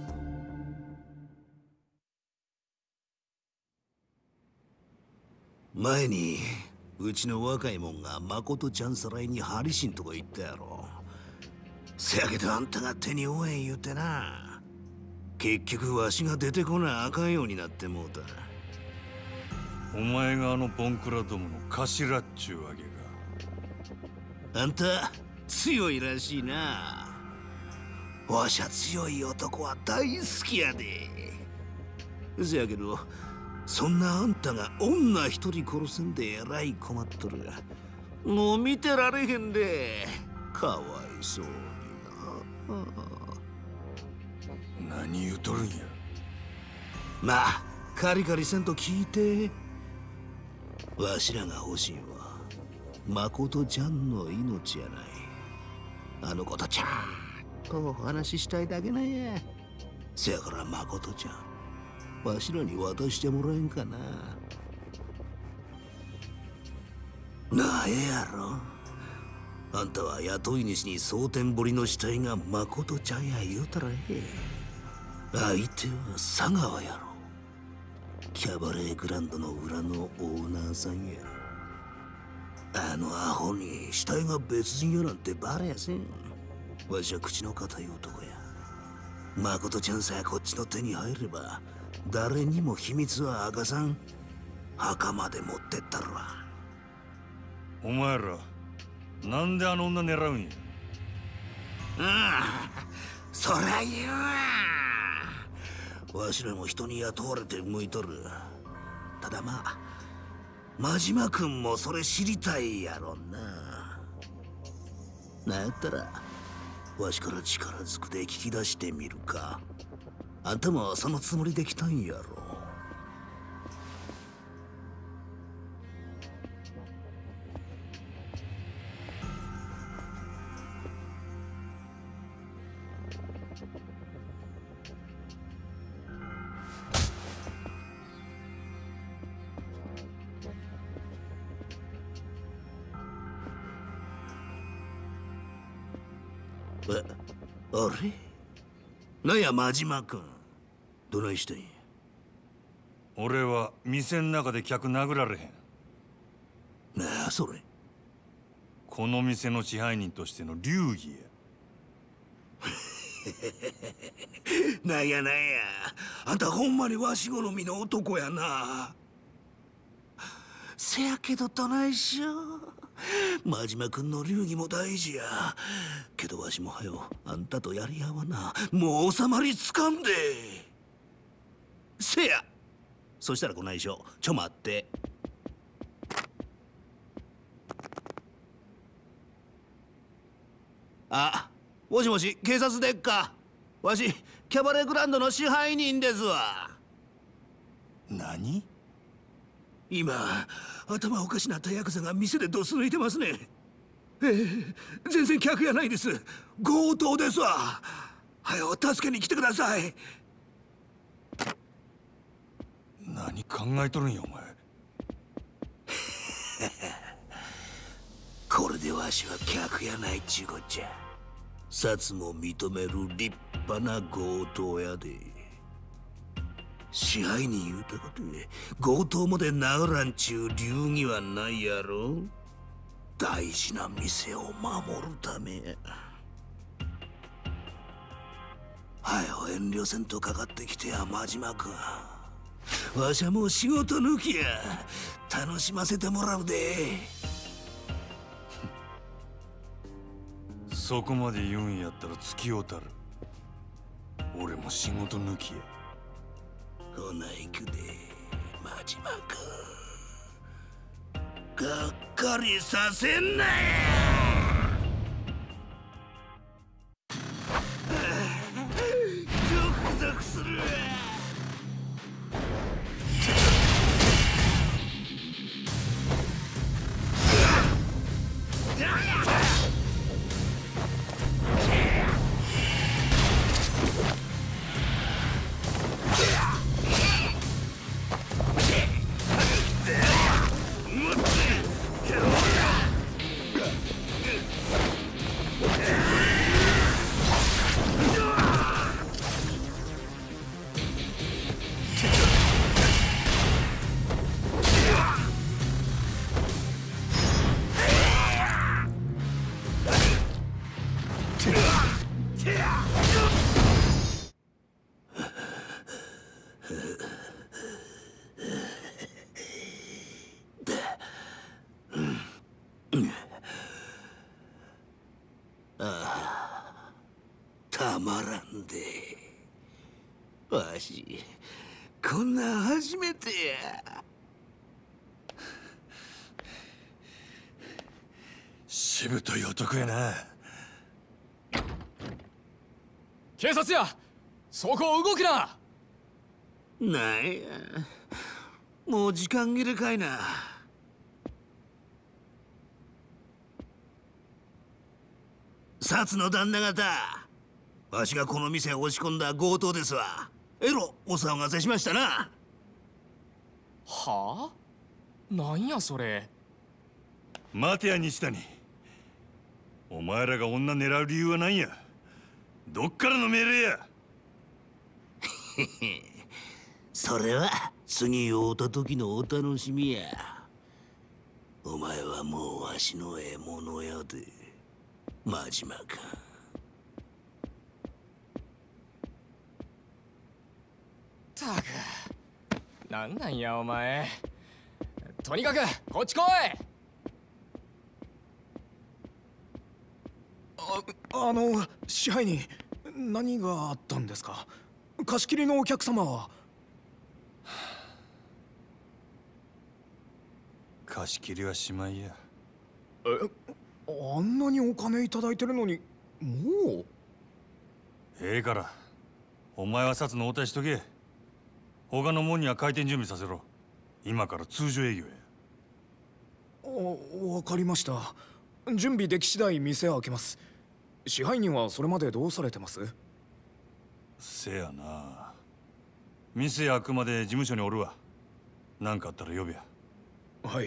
前にうちの若いもんが誠ちゃんさらいにハリシンとこ行ったやろ。せやけどあんたが手に負えん言うてな、結局わしが出てこなあかんようになってもうた。 お前があのボンクラどもの頭っちゅうわけか。 あんた強いらしいな。わしゃ強い男は大好きやで。せやけどそんなあんたが女一人殺せんでえらい困っとる。もう見てられへんで。かわいそうにな。 何言うとるんや。 まあカリカリせんと聞いて。わしらが欲しいのは誠ちゃんの命やない。あの子とちゃんとお話ししたいだけなんや。せやから誠ちゃん、わしらに渡してもらえんかな。なえやろ。あんたは雇い主に蒼天堀の死体が誠ちゃんや言うたらええ。相手は佐川やろ。キャバレーグランドの裏のオーナーさんや。あのアホに死体が別人やなんてバレやせん。わしは口の固い男や。誠ちゃんさえこっちの手に入れば誰にも秘密は明かさん。墓まで持ってったるわ。 お前らなんであの女狙うんや。 そりゃ言うわ。わしらも人に雇われて向いとる。ただまあ真島君もそれ知りたいやろな。なんやったらわしから力ずくで聞き出してみるか。あんたもそのつもりで来たんやろ。あれなんや真島君、どないしてんや。 俺は店ん中で客殴られへん。 なあそれ。 この店の支配人としての流儀や。 なんやなんや、あんたほんまにわし好みの男やな。せやけどどないしよう。真島君の流儀も大事やけど、わしもはよあんたとやり合わな。もう収まりつかんで。せや、そしたらこないしょ。ちょ待って。あ、もしもし、警察でっか。わしキャバレーグランドの支配人ですわ。 何？ 今頭おかしなったヤクザが店でドス抜いてますね。全然客やないです。強盗ですわ。はよ助けに来てください。 何考えとるんやお前。 これでわしは客やないっちゅうこっちゃ。札も認める立派な強盗やで。支配人言うたことで強盗まで殴らんちゅう流儀はないやろ。大事な店を守るためや。はよ遠慮せんとかかってきてや真島君。わしはもう仕事抜きや。楽しませてもらうで。 そこまで言うんやったら付き合うたる。俺も仕事抜きや。 ほな行くで真島君。がっかりさせんなや。ゾクゾクするわ。たまらんで。わしこんなん初めてや。 しぶとい男やな。 警察や、そこを動くな。 なんや、もう時間切れかいな。薩の旦那方、わしがこの店へ押し込んだ強盗ですわ。えろお騒がせしましたな。 はあ、なんやそれ。 待てや西谷、お前らが女狙う理由は何や。どっからの命令や。 それは次会うた時のお楽しみや。お前はもうわしの獲物やで、真島か。 たく、なんやお前。とにかくこっち来い。支配人、何があったんですか。貸し切りのお客様は。 貸し切りはしまいや。 あんなにお金いただいてるのに、もう。 ええから、お前は札の応対しとけ。他のもんには開店準備させろ。今から通常営業や。 わかりました。準備でき次第店を開けます。支配人はそれまでどうされてます？ せやな。店開くまで事務所におるわ。何かあったら呼べや。 はい。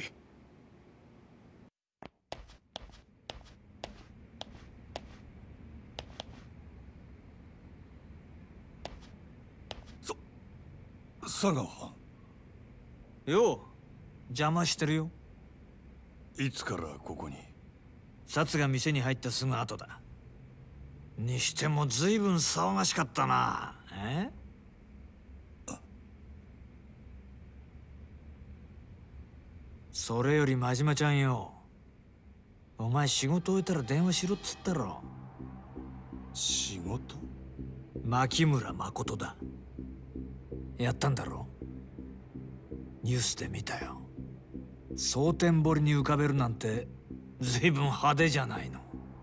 佐川。 よう、邪魔してるよ。 いつからここに？ 薩が店に入ったすぐ後だ。にしても随分騒がしかったな。それより真島ちゃんよ、お前仕事終えたら電話しろっつったろ。 仕事？ 牧村誠だ。やったんだろ。ニュースで見たよ。蒼天堀に浮かべるなんて随分派手じゃないの。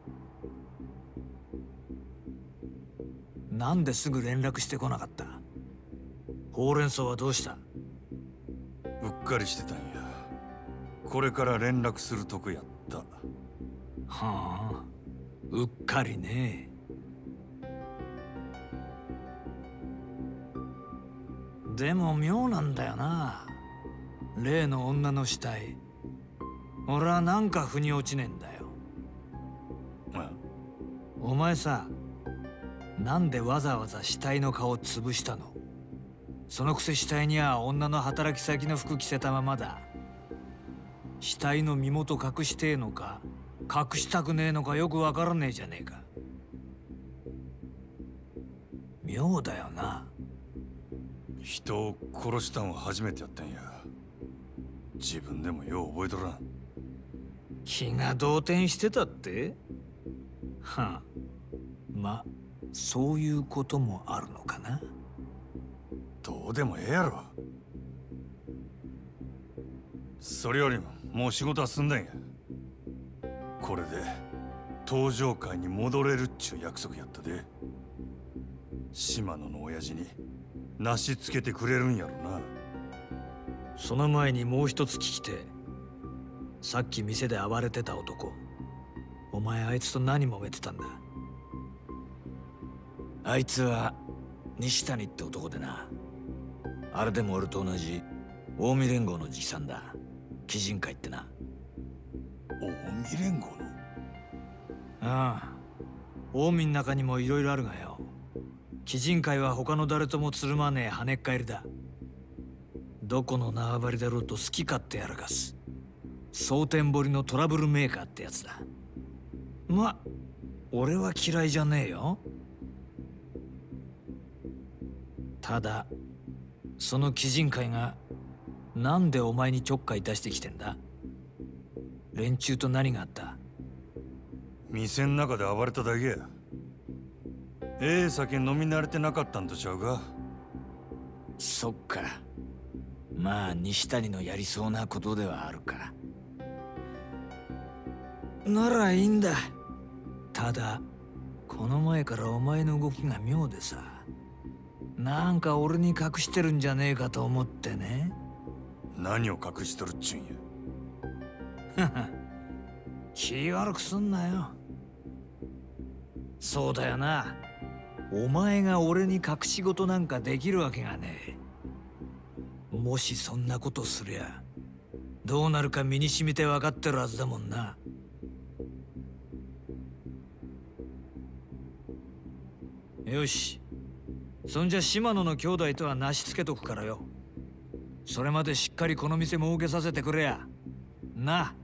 なんですぐ連絡してこなかった？ほうれん草はどうした？ うっかりしてたんや。これから連絡するとこやった。 はあ、うっかりね。でも妙なんだよな、例の女の死体。俺はなんか腑に落ちねえんだよ。お前さ、なんでわざわざ死体の顔を潰したの？そのくせ死体には女の働き先の服着せたままだ。死体の身元隠してえのか隠したくねえのかよくわからねえじゃねえか。妙だよな。 人を殺したんは初めてやったんや。自分でもよう覚えとらん。 気が動転してたって？はあ、ま、そういうこともあるのかな。 どうでもええやろ。それよりももう仕事は済んだんや。これで登場会に戻れるっちゅう約束やったで。島野の親父になしつけてくれるんやろな。 その前にもう一つ聞きて。さっき店で暴れてた男、お前あいつと何揉めてたんだ？あいつは西谷って男でな。あれでも俺と同じ近江連合の直参だ。鬼人会ってな。 近江連合の？ ああ、近江の中にもいろいろあるがよ。鬼人会は他の誰ともつるまねえ跳ねっ返りだ。どこの縄張りだろうと好き勝手やらかす蒼天堀のトラブルメーカーってやつだ。ま、俺は嫌いじゃねえよ。ただその鬼人会がなんでお前にちょっかい出してきてんだ？連中と何があった？ 店の中で暴れただけや。ええ酒飲み慣れてなかったんとちゃうか？ そっか。まあ西谷のやりそうなことではあるか。ならいいんだ。ただこの前からお前の動きが妙でさ、なんか俺に隠してるんじゃねえかと思ってね。 何を隠しとるっちゅうんや。 気悪くすんなよ。そうだよな。お前が俺に隠し事なんかできるわけがねえ。もしそんなことすりゃどうなるか身に染みて分かってるはずだもんな。よし、そんじゃ島野の兄弟とはなしつけとくからよ。それまでしっかりこの店儲けさせてくれやな。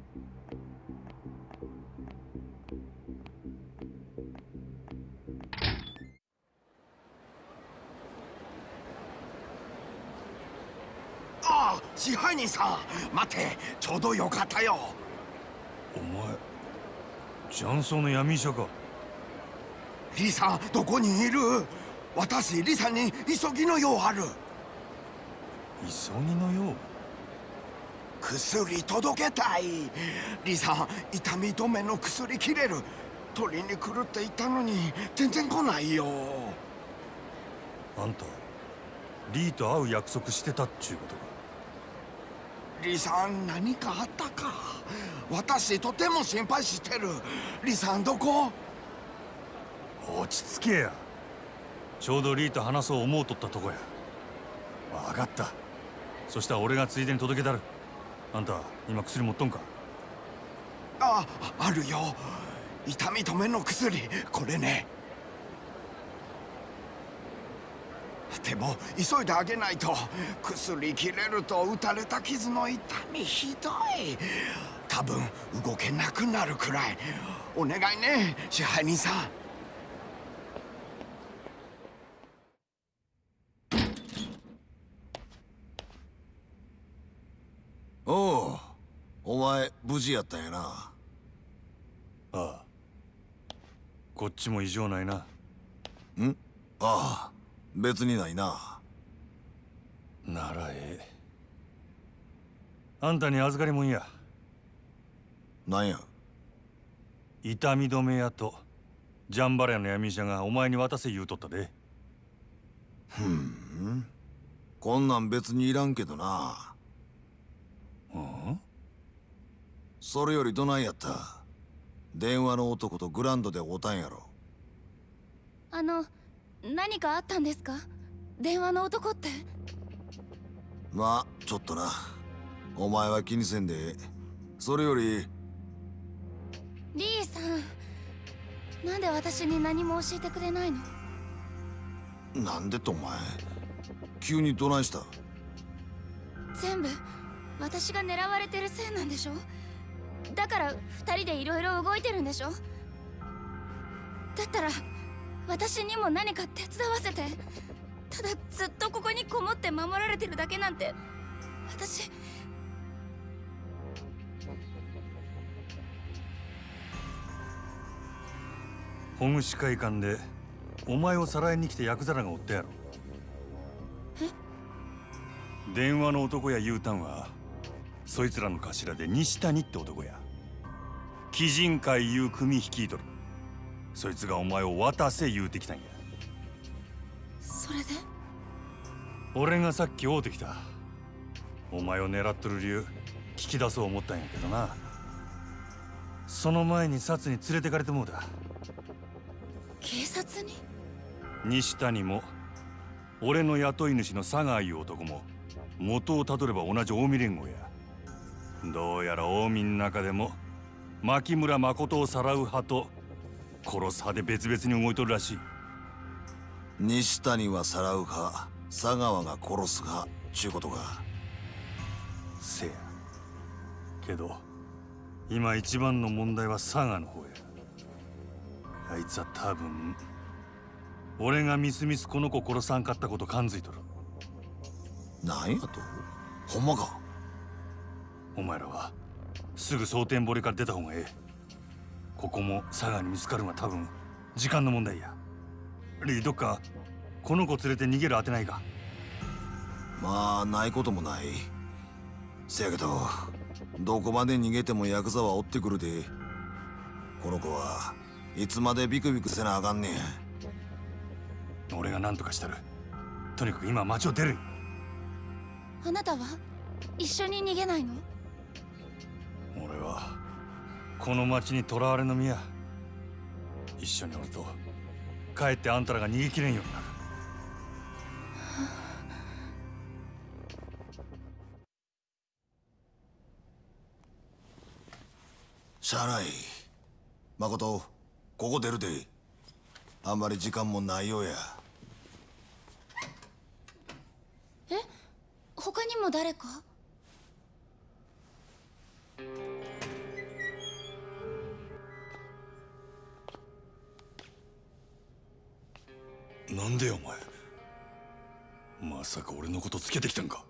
ああ、支配人さん、待って、ちょうどよかったよ。 お前雀荘の闇医者か。 リさん、どこにいる？私、リさんに急ぎの用ある。 急ぎの用？ 薬届けたい。リさん、痛み止めの薬切れる。取りに来るって言ったのに全然来ないよ。 あんたリーと会う約束してたっちゅうことか。 リさん、何かあったか？私とても心配してる。リさん、どこ？ 落ち着けや。ちょうどリーと話そう思うとったとこや。分かった。そしたら俺がついでに届けたる。あんた今薬持っとんか？ あ、あるよ。痛み止めの薬、これね。でも急いであげないと。薬切れると打たれた傷の痛みひどい。多分動けなくなるくらい。お願いね、支配人さん。 おう、お前無事やったんやな。 ああ、こっちも異常ないな。 ん？ああ、別にないな。 ならええ。あんたに預かりもんや。 なんや？ 痛み止め屋とジャンバラヤの闇医者がお前に渡せ言うとったで。 こんなん別にいらんけどな。それよりどないやった？電話の男とグランドで会うたんやろ。 何かあったんですか？電話の男って。 まあちょっとな。お前は気にせんでええ。それよりリーさん、なんで私に何も教えてくれないの？ なんでとお前急にどないした？ 全部私が狙われてるせいなんでしょ？だから2人でいろいろ動いてるんでしょ？だったら私にも何か手伝わせて。ただずっとここにこもって守られてるだけなんて私。 保護司会館でお前をさらいに来てヤクザらがおったやろ。電話の男や言うたんはそいつらの頭で西谷って男や。鬼人会いう組率いとる。そいつがお前を渡せ言うてきたんや。 それで俺がさっき会うてきた。お前を狙っとる理由聞き出そう思ったんやけどな。その前にサツに連れてかれてもうだ。 警察に？ 西谷も俺の雇い主の佐川いう男も元をたどれば同じ近江連合や。どうやら近江の中でも牧村誠をさらう派と殺す派で別々に動いとるらしい。 西谷はさらう派、佐川が殺す派ちゅうことか。 せやけど今一番の問題は佐川の方や。あいつは多分俺がみすみすこの子殺さんかったこと感づいとる。 なんやと？ほんまか？ お前らはすぐ蒼天堀から出た方がええ。ここも佐川に見つかるのは多分時間の問題や。リー、どっかこの子連れて逃げる当てないか？ まあないこともない。せやけどどこまで逃げてもヤクザは追ってくるで。この子はいつまでビクビクせなあかんねや。俺が何とかしたる。とにかく今町を出る。 あなたは一緒に逃げないの？ 俺はこの町に囚われの身や。一緒におるとかえってあんたらが逃げきれんようになる。 しゃあない。誠、ここ出るで。あんまり時間もないようや。 え？他にも誰か？ なんでよお前。まさか俺のことつけてきたんか。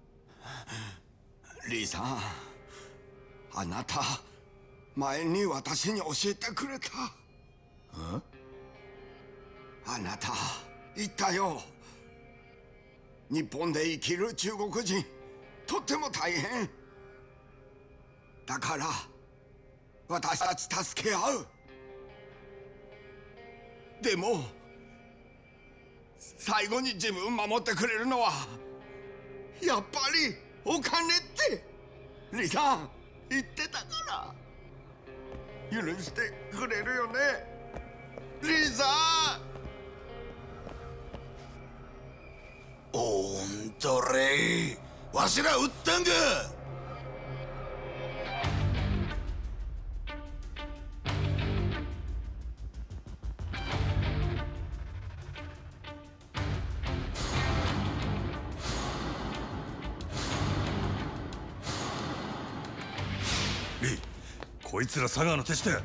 リーさん、あなた前に私に教えてくれた。あなた言ったよ。日本で生きる中国人とっても大変だから、私たち助け合う。でも最後に自分守ってくれるのはやっぱりお金ってリさん言ってたから。許してくれるよね、リさん。 おんとれ、わしら撃ったんか。 リー、こいつら佐川の手下や。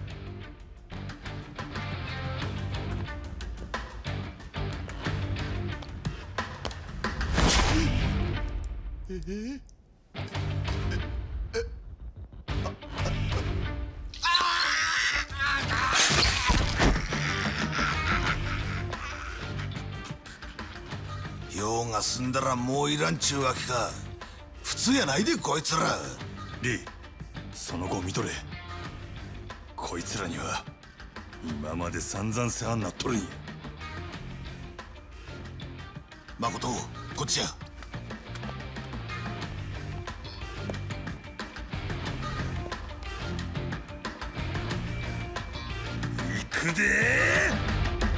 用が済んだらもういらんちゅうわけか。普通やないでこいつら。 リー、その後見とれ。こいつらには今まで散々世話になっとるんや。 誠、こっちや。 行くでー。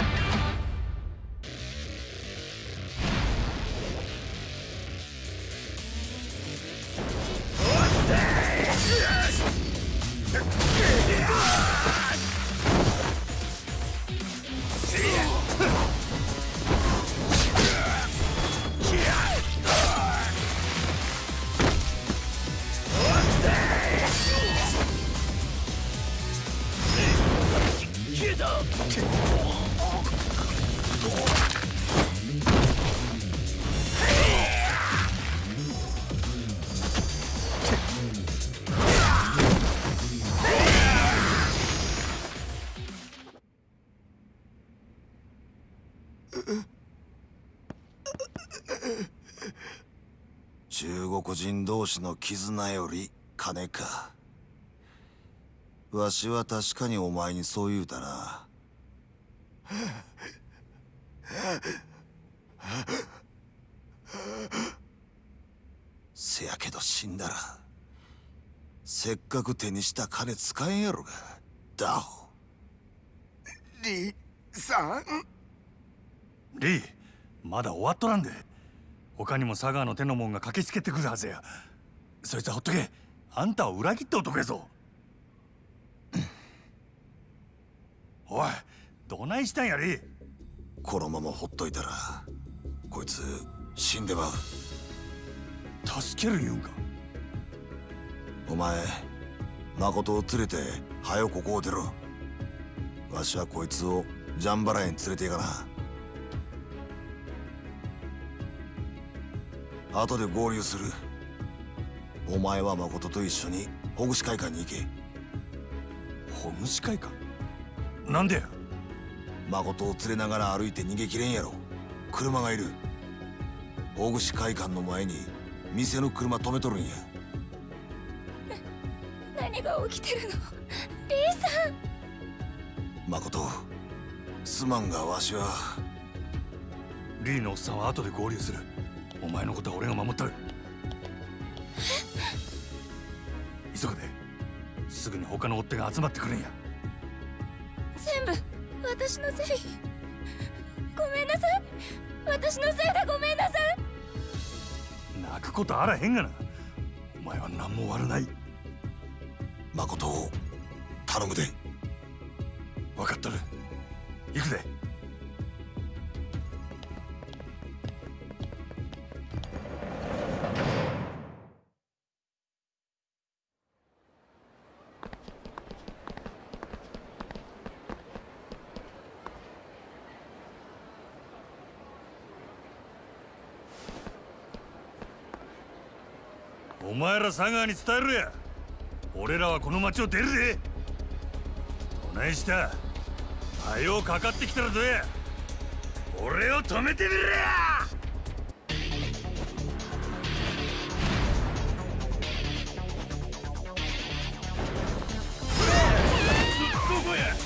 中国人同士の絆より金か。わしは確かにお前にそう言うたな。せやけど死んだらせっかく手にした金使えんやろが。ダホ。 リさん。 リー、まだ終わっとらんで。他にも佐川の手の者が駆けつけてくるはずや。そいつはほっとけ。あんたを裏切った男やぞ。おい、どないしたんやリー。 このままほっといたらこいつ死んでまう。 助ける言うんか。 お前、誠を連れて早よここを出ろ。わしはこいつをジャンバラへに連れて行かな。後で合流する。お前は誠と一緒にほぐし会館に行け。 ほぐし会館？なんでや。 誠を連れながら歩いて逃げきれんやろ。車がいる。ほぐし会館の前に店の車止めとるんや。 何が起きてるの？リーさん。 誠、すまんがわしは。 リーのおっさんは後で合流する。お前のことは俺が守ったる。急げで、すぐに他の追っ手が集まってくるんや。 全部私のせい。ごめんなさい。私のせいでごめんなさい。 泣くことあらへんがな。お前は何も悪ない。 誠を頼むで。 分かっとる。行くぜ。お前ら佐川に伝えるや。俺らはこの町を出るで。どないした。はよかかってきたらどうや。俺を止めてみろや。どこや。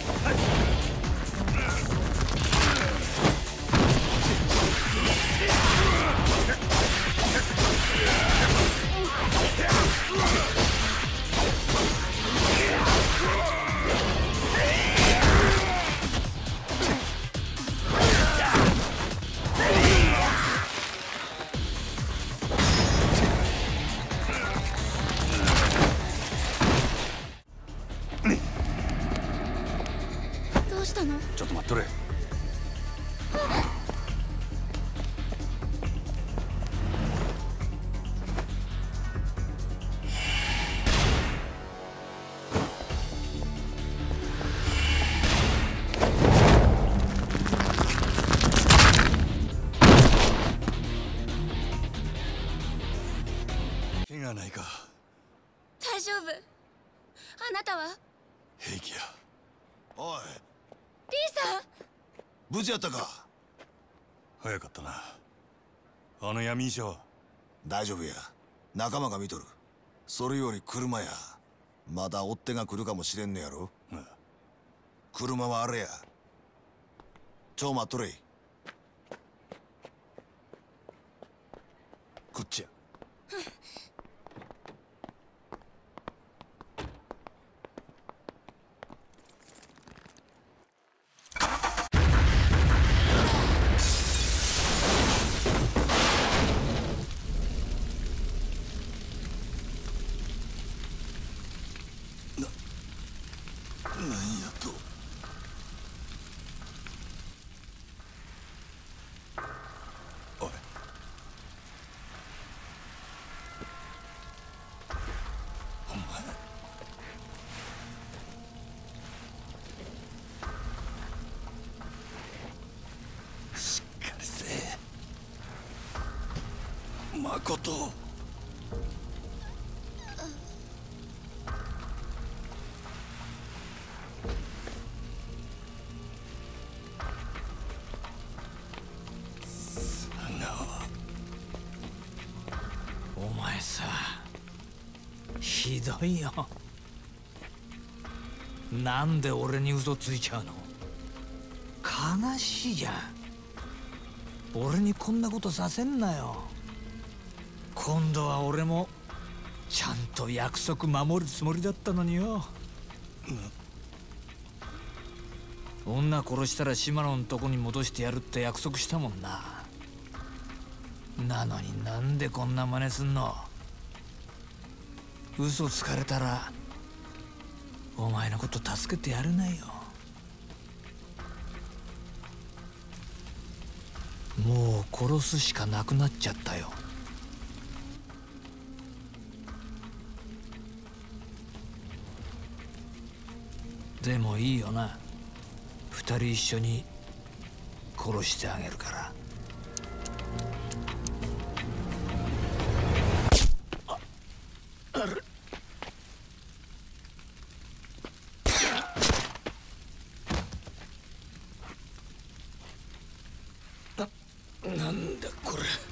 どうしたの？ ちょっと待っとれ。怪我ないか？ 大丈夫。あなたは？ 平気や。 おい、 リーさん。 無事やったか？ 早かったな。あの闇医者は？ 大丈夫や。仲間が見とる。それより車や。まだ追っ手が来るかもしれんのやろ。車はあれや。ちょ待っとれ。 こっちや。なんやと。おい。お前。しっかりせえ。誠。 お前さ、ひどいよ。なんで俺に嘘ついちゃうの？悲しいじゃん。俺にこんなことさせんなよ。今度は俺もちゃんと約束守るつもりだったのによ。女殺したら島野のとこに戻してやるって約束したもんな。なのになんでこんな真似すんの？嘘つかれたらお前のこと助けてやれないよ。もう殺すしかなくなっちゃったよ。でもいいよな。二人一緒に殺してあげるから。 なんだこれ。